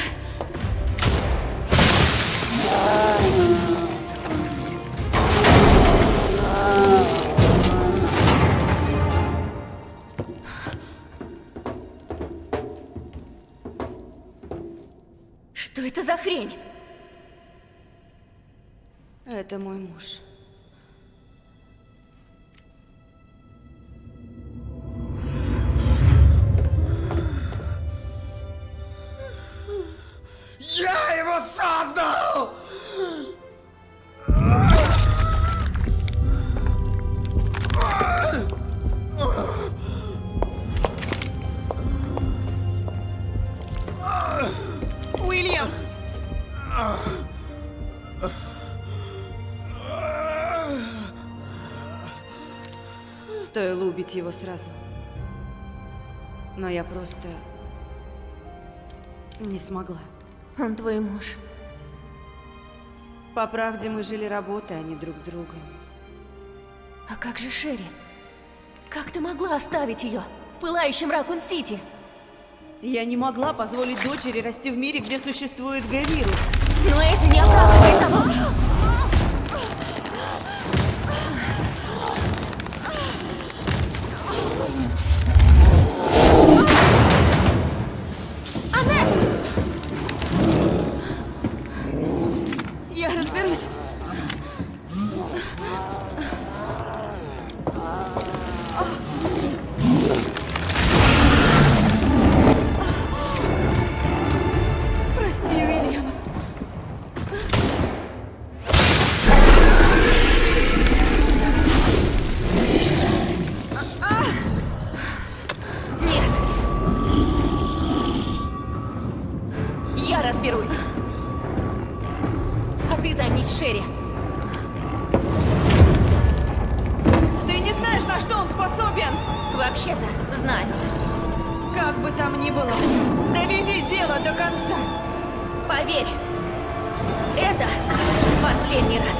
Что это за хрень? Это мой муж. Я его создал! Уильям! Стоило убить его сразу. Но я просто не смогла. Он твой муж. По правде, мы жили работой, а не друг другом. А как же Шерри? Как ты могла оставить ее в пылающем Ракун-Сити? Я не могла позволить дочери расти в мире, где существует Г-вирус. Но это не оправдывает того... Я разберусь. Прости, Уильям. Нет. Я разберусь. А ты займись Шерри. Ты не знаешь, на что он способен? Вообще-то, знаю. Как бы там ни было, доведи дело до конца. Поверь, это последний раз.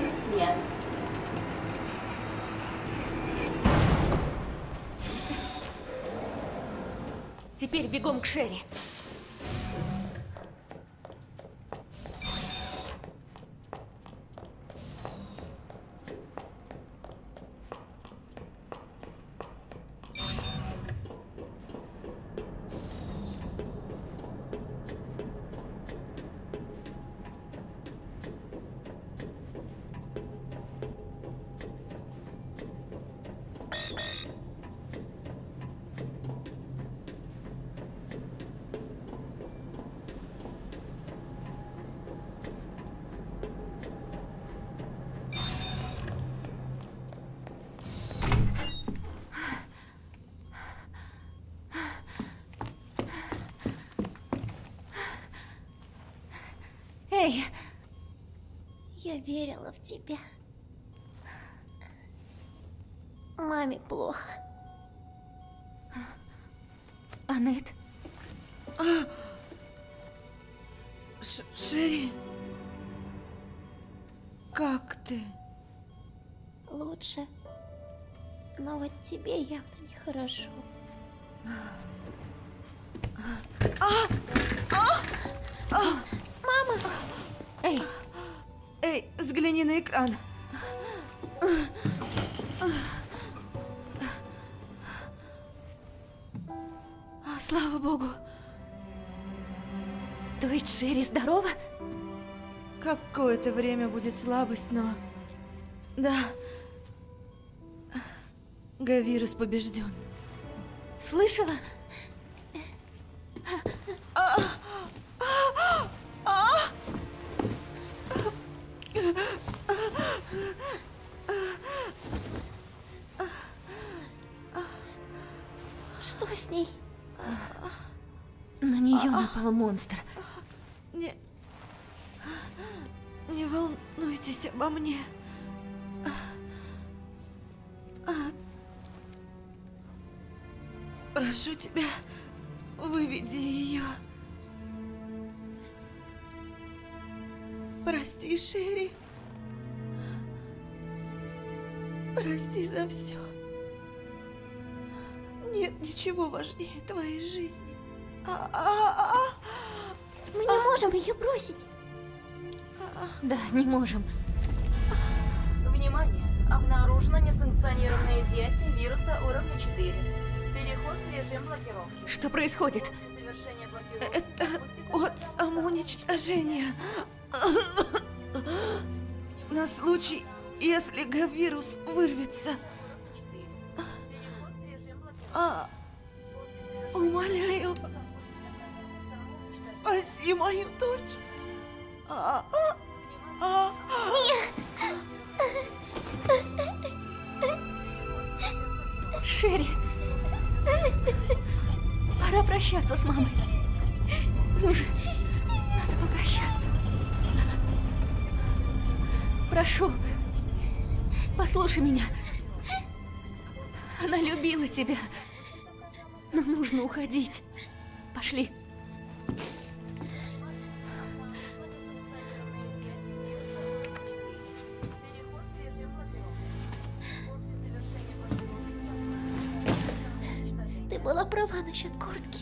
снят. Теперь бегом к Шерри. Эй! Я верила в тебя. Маме плохо. Аннет? Ш Шерри? Как ты? Лучше. Но вот тебе явно нехорошо. А! А! А! Мама! Эй! Эй, взгляни на экран. А, слава богу. То есть Шерри здорова? Какое-то время будет слабость, но... Да. Гавирус побежден. Слышала? А! А! А! Что с ней? На нее напал монстр. Не... Не волнуйтесь обо мне. Прошу тебя, выведи ее. Прости, Шерри. Прости за все. Нет ничего важнее твоей жизни. А -а -а -а. Мы не можем ее бросить. Да, не можем. Внимание! Обнаружено несанкционированное изъятие вируса уровня четыре. Переход в режим блокировки. Что происходит? Это от самоуничтожения. На случай, если Гавирус вырвется. А, умоляю, спаси мою дочь. А, а, а. Нет! Шерри! Пора прощаться с мамой. Ну же, надо попрощаться. Прошу, послушай меня. Она любила тебя. Нам нужно уходить. Пошли. Ты была права насчет куртки.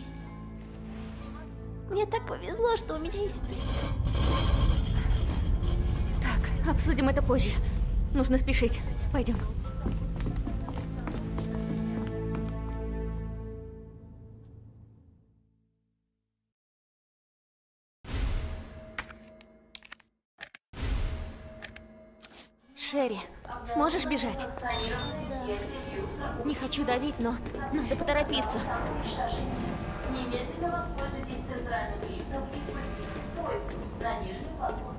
Мне так повезло, что у меня есть ты. Так, обсудим это позже. Нужно спешить. Пойдем. Шерри, сможешь бежать? Не хочу давить, но надо поторопиться. Немедленно воспользуйтесь центральным лифтом и спуститесь в поезд на нижнюю платформу.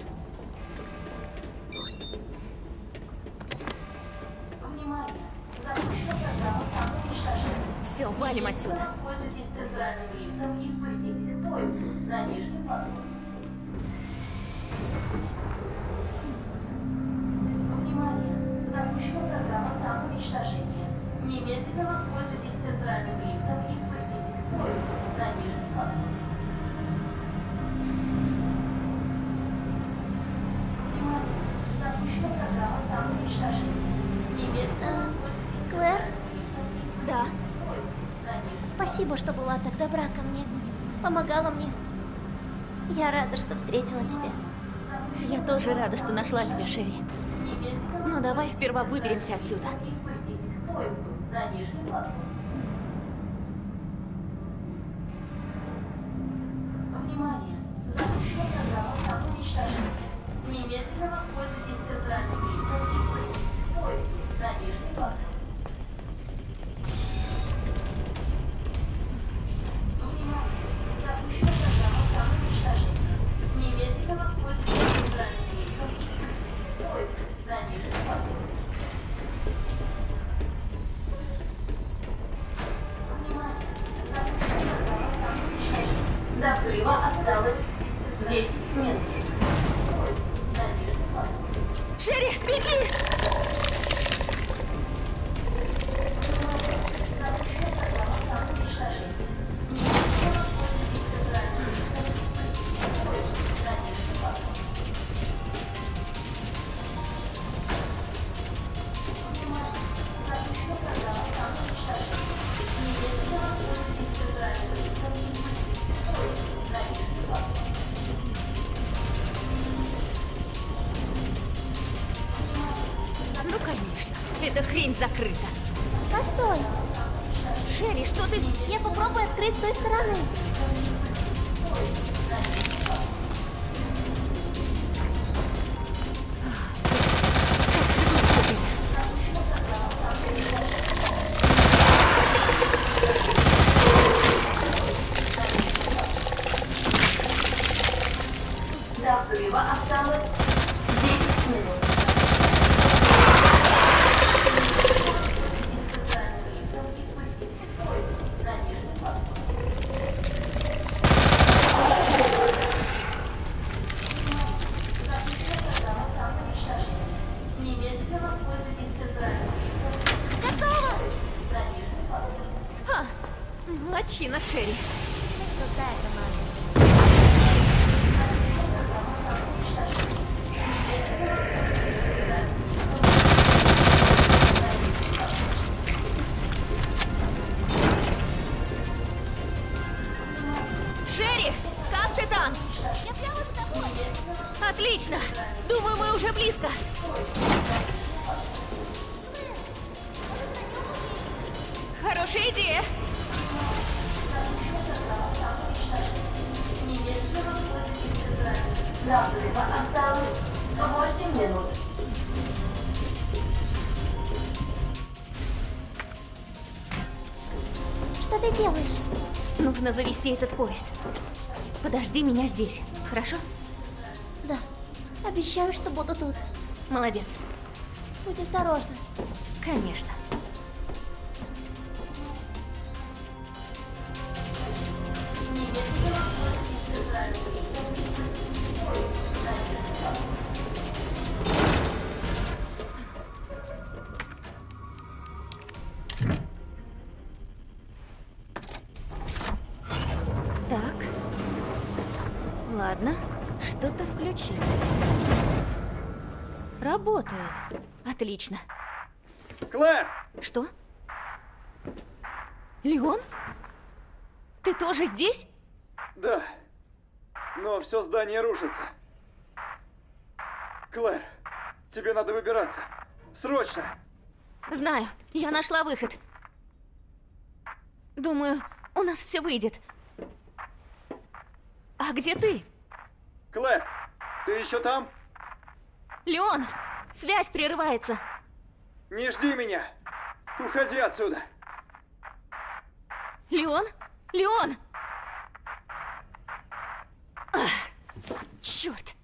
Внимание! Запущена программа самоуничтожения. Все, валим отсюда. Воспользуйтесь центральным лифтом и спуститесь в поезд на нижнюю платформу. Внимание! Запущена программа самоуничтожения. Немедленно воспользуйтесь центральным лифтом и спуститесь в поезд на нижнюю платформу. Внимание! Запущена программа Спасибо, что была так добра ко мне. Помогала мне. Я рада, что встретила тебя. Я тоже рада, что нашла тебя, Шерри. Но давай сперва выберемся отсюда. Спуститесь к поезду на нижний платформу. Внимание! Запущена программа самоуничтожения. Немедленно воспользуйтесь центральным лифтом и спуститесь к поезду на нижний платформу. Немедленно воспользуйтесь центральным лифтом и спуститесь к поезду на нижний платформу. Внимание! Запущена программа самоуничтожения. До взрыва осталось десять минут. Поезд на нижний платформу. Шерри, беги! Запущена программа самоуничтожения. Немедленно воспользуйтесь центральным лифтом и спуститесь к поезду на нижний платформу. Внимание! Запущена программа самоуничтожения. Немедленно воспользуйтесь центральным лифтом и спуститесь к поезду на нижний платформу. Ну, конечно. Эта хрень закрыта. Постой! Шерри, что ты... Я попробую открыть с той стороны. До взрыва осталось девять минут. Центральным лифтом и спуститесь к поезду на нижний платформу. Запущена программа самоуничтожения. Немедленно воспользуйтесь центральным лифтом. Готово! На нижний платформу. Ха! Молодчина, Шерри. Крутая команда. Шерри, как ты там? Я прямо за тобой. Отлично! Думаю, мы уже близко. Хорошая идея. Немедленно воспользуйтесь центральным. До взрыва осталось восемь минут. Что ты делаешь? Нужно завести этот поезд. Подожди меня здесь, хорошо? Да. Обещаю, что буду тут. Молодец. Будь осторожна. Конечно. Немедленно воспользуйтесь центральным лифтом и спуститесь к поезду на нижний платформу. Так. Ладно, что-то включилось. Работает. Отлично. Клэр! Что? Леон? Ты тоже здесь? Да. Но все здание рушится. Клэр, тебе надо выбираться. Срочно! Знаю, я нашла выход. Думаю, у нас все выйдет. А где ты? Клэр, ты еще там? Леон, связь прерывается. Не жди меня. Уходи отсюда. Леон? Леон! Ах, черт!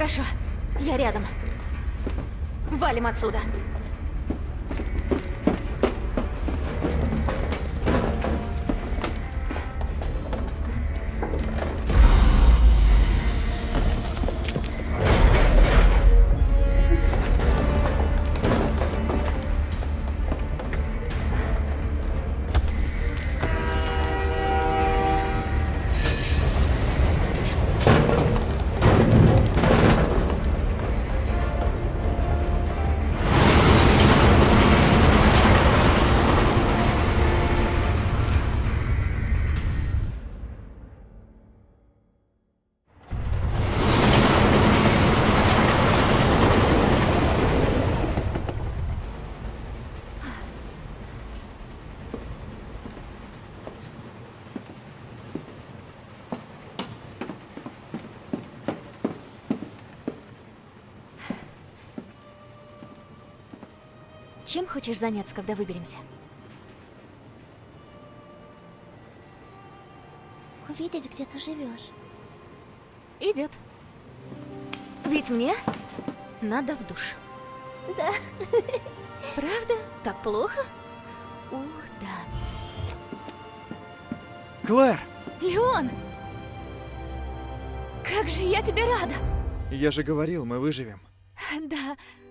Хорошо, я рядом. Валим отсюда. Чем хочешь заняться, когда выберемся? Увидеть, где ты живешь. Идет. Ведь мне надо в душ. Да. Правда? Так плохо? Ух, да. Клэр! Леон! Как же я тебе рада! Я же говорил, мы выживем. Да,